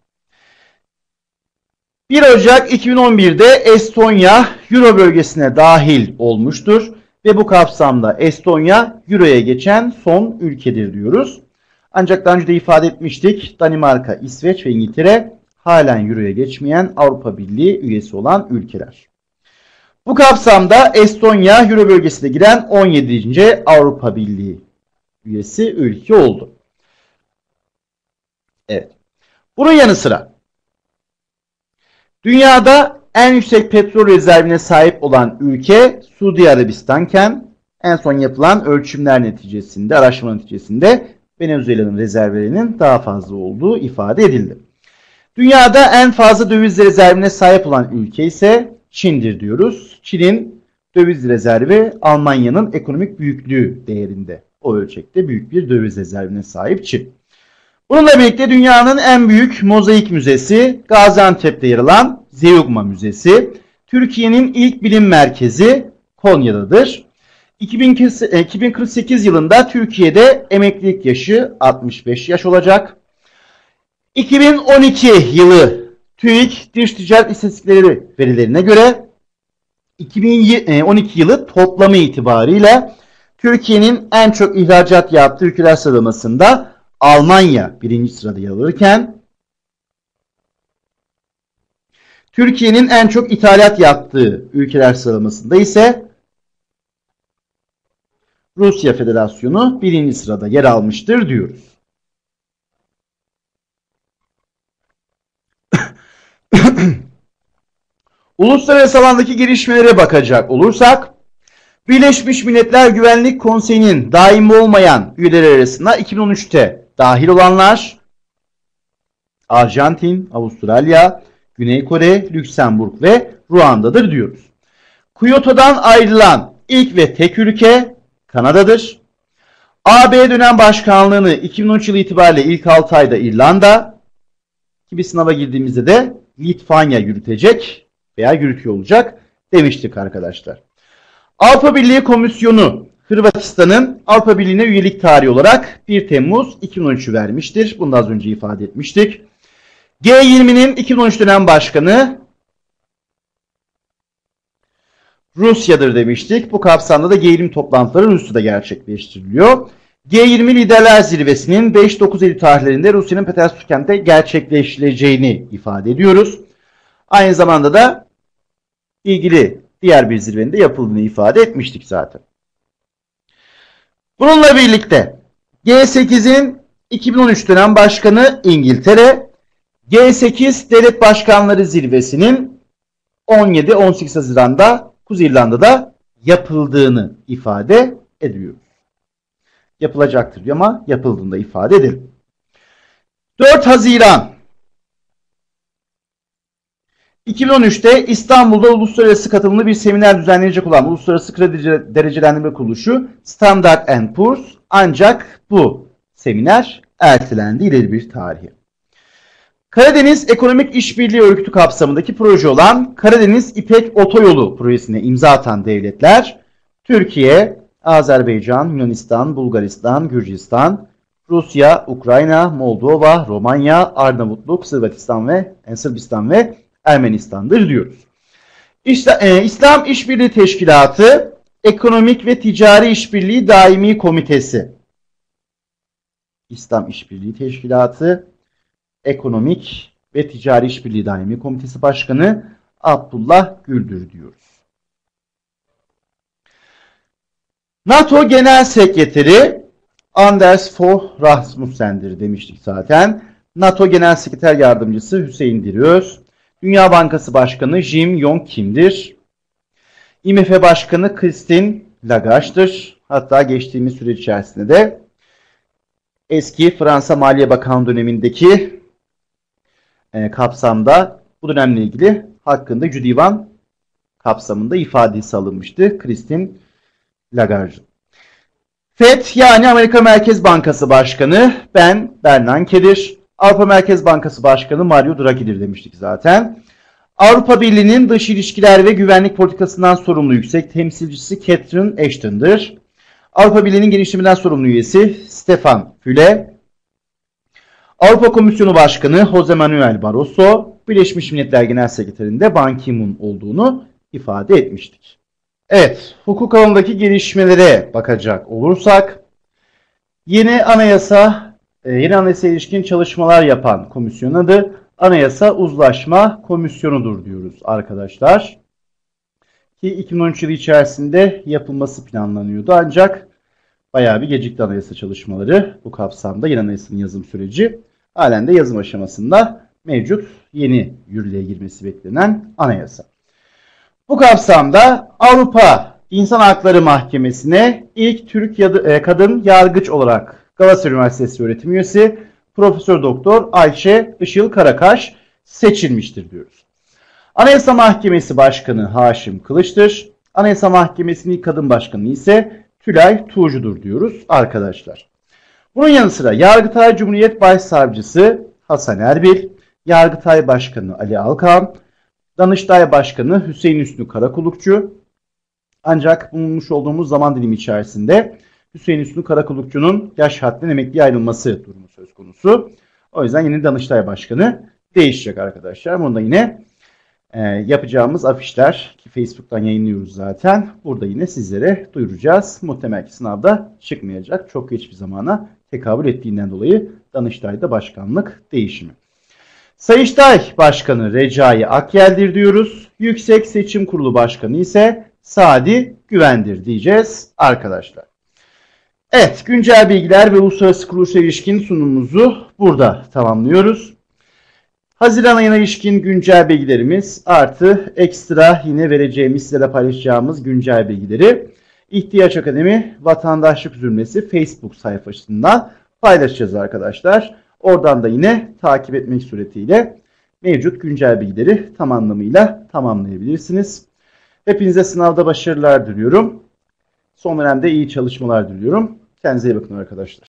A: bir Ocak iki bin on bir'de Estonya Euro bölgesine dahil olmuştur ve bu kapsamda Estonya Euro'ya geçen son ülkedir diyoruz. Ancak daha önce de ifade etmiştik, Danimarka, İsveç ve İngiltere halen Euro'ya geçmeyen Avrupa Birliği üyesi olan ülkeler. Bu kapsamda Estonya Euro bölgesine giren on yedinci Avrupa Birliği üyesi ülke oldu. Evet. Bunun yanı sıra dünyada en yüksek petrol rezervine sahip olan ülke Suudi Arabistan'ken en son yapılan ölçümler neticesinde, araştırma neticesinde Venezuela'nın rezervlerinin daha fazla olduğu ifade edildi. Dünyada en fazla döviz rezervine sahip olan ülke ise Çin'dir diyoruz. Çin'in döviz rezervi Almanya'nın ekonomik büyüklüğü değerinde. O ölçekte büyük bir döviz rezervine sahip Çin. Bununla birlikte dünyanın en büyük mozaik müzesi Gaziantep'te yer alan Zeugma Müzesi, Türkiye'nin ilk bilim merkezi Konya'dadır. iki bin kırk sekiz yılında Türkiye'de emeklilik yaşı altmış beş yaş olacak. iki bin on iki yılı TÜİK Dış Ticaret İstatistikleri verilerine göre iki bin on iki yılı toplamı itibarıyla Türkiye'nin en çok ihracat yaptığı ülkeler sıralamasında Almanya birinci sırada yer alırken Türkiye'nin en çok ithalat yaptığı ülkeler sıralamasında ise Rusya Federasyonu birinci sırada yer almıştır diyoruz. Uluslararası alandaki gelişmelere bakacak olursak, Birleşmiş Milletler Güvenlik Konseyi'nin daimi olmayan üyeleri arasında iki bin on üç'te dahil olanlar Arjantin, Avustralya, Güney Kore, Lüksemburg ve Ruanda'dır diyoruz. Kyoto'dan ayrılan ilk ve tek ülke Kanada'dır. A B dönem başkanlığını iki bin on üç yılı itibariyle ilk altı ayda İrlanda, ki bir sınava girdiğimizde de Litvanya yürütecek veya yürütüyor olacak demiştik arkadaşlar. Avrupa Birliği Komisyonu Hırvatistan'ın Avrupa Birliği'ne üyelik tarihi olarak bir Temmuz iki bin on üç'ü vermiştir. Bunu da az önce ifade etmiştik. G yirmi'nin iki bin on üç dönem başkanı Rusya'dır demiştik. Bu kapsamda da G yirmi toplantıları Rusya'da gerçekleştiriliyor. G yirmi Liderler Zirvesi'nin beş dokuz Eylül tarihlerinde Rusya'nın Petersburg kentinde gerçekleştirileceğini ifade ediyoruz. Aynı zamanda da ilgili diğer bir zirvenin de yapıldığını ifade etmiştik zaten. Bununla birlikte G sekiz'in iki bin on üç dönem başkanı İngiltere, G sekiz Devlet Başkanları Zirvesi'nin on yedi on sekiz Haziran'da Kuzey İrlanda'da yapıldığını ifade ediyoruz. Yapılacaktır diyor ama yapıldığını da ifade edelim. dört Haziran iki bin on üç'te İstanbul'da uluslararası katılımlı bir seminer düzenlenecek olan Uluslararası Kredi Derecelendirme Kuruluşu Standard and Poor's, ancak bu seminer ertelendi ileri bir tarihe. Karadeniz Ekonomik İşbirliği Örgütü kapsamındaki proje olan Karadeniz İpek Otoyolu projesine imza atan devletler Türkiye, Azerbaycan, Yunanistan, Bulgaristan, Gürcistan, Rusya, Ukrayna, Moldova, Romanya, Arnavutluk, Sırbistan ve Sırbistan ve Ermenistan'dır diyoruz. İşte, e, İslam İşbirliği Teşkilatı Ekonomik ve Ticari İşbirliği Daimi Komitesi. İslam İşbirliği Teşkilatı Ekonomik ve Ticari İşbirliği Daimi Komitesi Başkanı Abdullah Gül'dür diyoruz. NATO Genel Sekreteri Anders Fogh Rasmussen'dir demiştik zaten. NATO Genel Sekreter Yardımcısı Hüseyin Diriöz. Dünya Bankası Başkanı Jim Yong Kim'dir. I M F Başkanı Christine Lagarde'dır. Hatta geçtiğimiz süreç içerisinde de eski Fransa Maliye Bakanı dönemindeki e, kapsamda bu dönemle ilgili hakkında Cüdivan kapsamında ifadesi alınmıştı Christine Lagarde. Fed yani Amerika Merkez Bankası Başkanı Ben Bernanke'dir. Avrupa Merkez Bankası Başkanı Mario Draghi'dir demiştik zaten. Avrupa Birliği'nin dış ilişkiler ve güvenlik politikasından sorumlu yüksek temsilcisi Catherine Ashton'dır. Avrupa Birliği'nin genişlemeden sorumlu üyesi Stefan Füle. Avrupa Komisyonu Başkanı Jose Manuel Barroso, Birleşmiş Milletler Genel Sekreterinde Ban Ki-moon olduğunu ifade etmiştik. Evet, hukuk alanındaki gelişmelere bakacak olursak, yeni anayasa, yeni anayasaya ilişkin çalışmalar yapan komisyonun adı Anayasa Uzlaşma Komisyonu'dur diyoruz arkadaşlar. Ki iki bin on üç yılı içerisinde yapılması planlanıyordu ancak bayağı bir gecikti anayasa çalışmaları. Bu kapsamda yeni anayasanın yazım süreci halen de yazım aşamasında mevcut yeni yürürlüğe girmesi beklenen anayasa. Bu kapsamda Avrupa İnsan Hakları Mahkemesi'ne ilk Türk kadın yargıç olarak Galatasaray Üniversitesi öğretim üyesi Profesör Doktor Ayşe Işıl Karakaş seçilmiştir diyoruz. Anayasa Mahkemesi Başkanı Haşim Kılıç'tır. Anayasa Mahkemesi'nin ilk kadın başkanı ise Tülay Tuğcu'dur diyoruz arkadaşlar. Bunun yanı sıra Yargıtay Cumhuriyet Başsavcısı Hasan Erbil, Yargıtay Başkanı Ali Alkan, Danıştay Başkanı Hüseyin Hüsnü Karakulukçu. Ancak bulunmuş olduğumuz zaman dilimi içerisinde Hüseyin Hüsnü Karakulukçu'nun yaş haddinden emekliye ayrılması durumu söz konusu. O yüzden yeni Danıştay Başkanı değişecek arkadaşlar. Bunu da yine e, yapacağımız afişler ki Facebook'tan yayınlıyoruz zaten. Burada yine sizlere duyuracağız. Muhtemel ki sınavda çıkmayacak. Çok geç bir zamana tekabül ettiğinden dolayı Danıştay'da başkanlık değişimi. Sayıştay Başkanı Recai Akyel'dir diyoruz. Yüksek Seçim Kurulu Başkanı ise Sadi Güven'dir diyeceğiz arkadaşlar. Evet, güncel bilgiler ve uluslararası kuruluşlara ilişkin sunumumuzu burada tamamlıyoruz. Haziran ayına ilişkin güncel bilgilerimiz artı ekstra yine vereceğimiz, sizlere paylaşacağımız güncel bilgileri İhtiyaç Akademi Vatandaşlık Zümresi Facebook sayfasından paylaşacağız arkadaşlar. Oradan da yine takip etmek suretiyle mevcut güncel bilgileri tam anlamıyla tamamlayabilirsiniz. Hepinize sınavda başarılar diliyorum. Son dönemde iyi çalışmalar diliyorum. Kendinize iyi bakın arkadaşlar.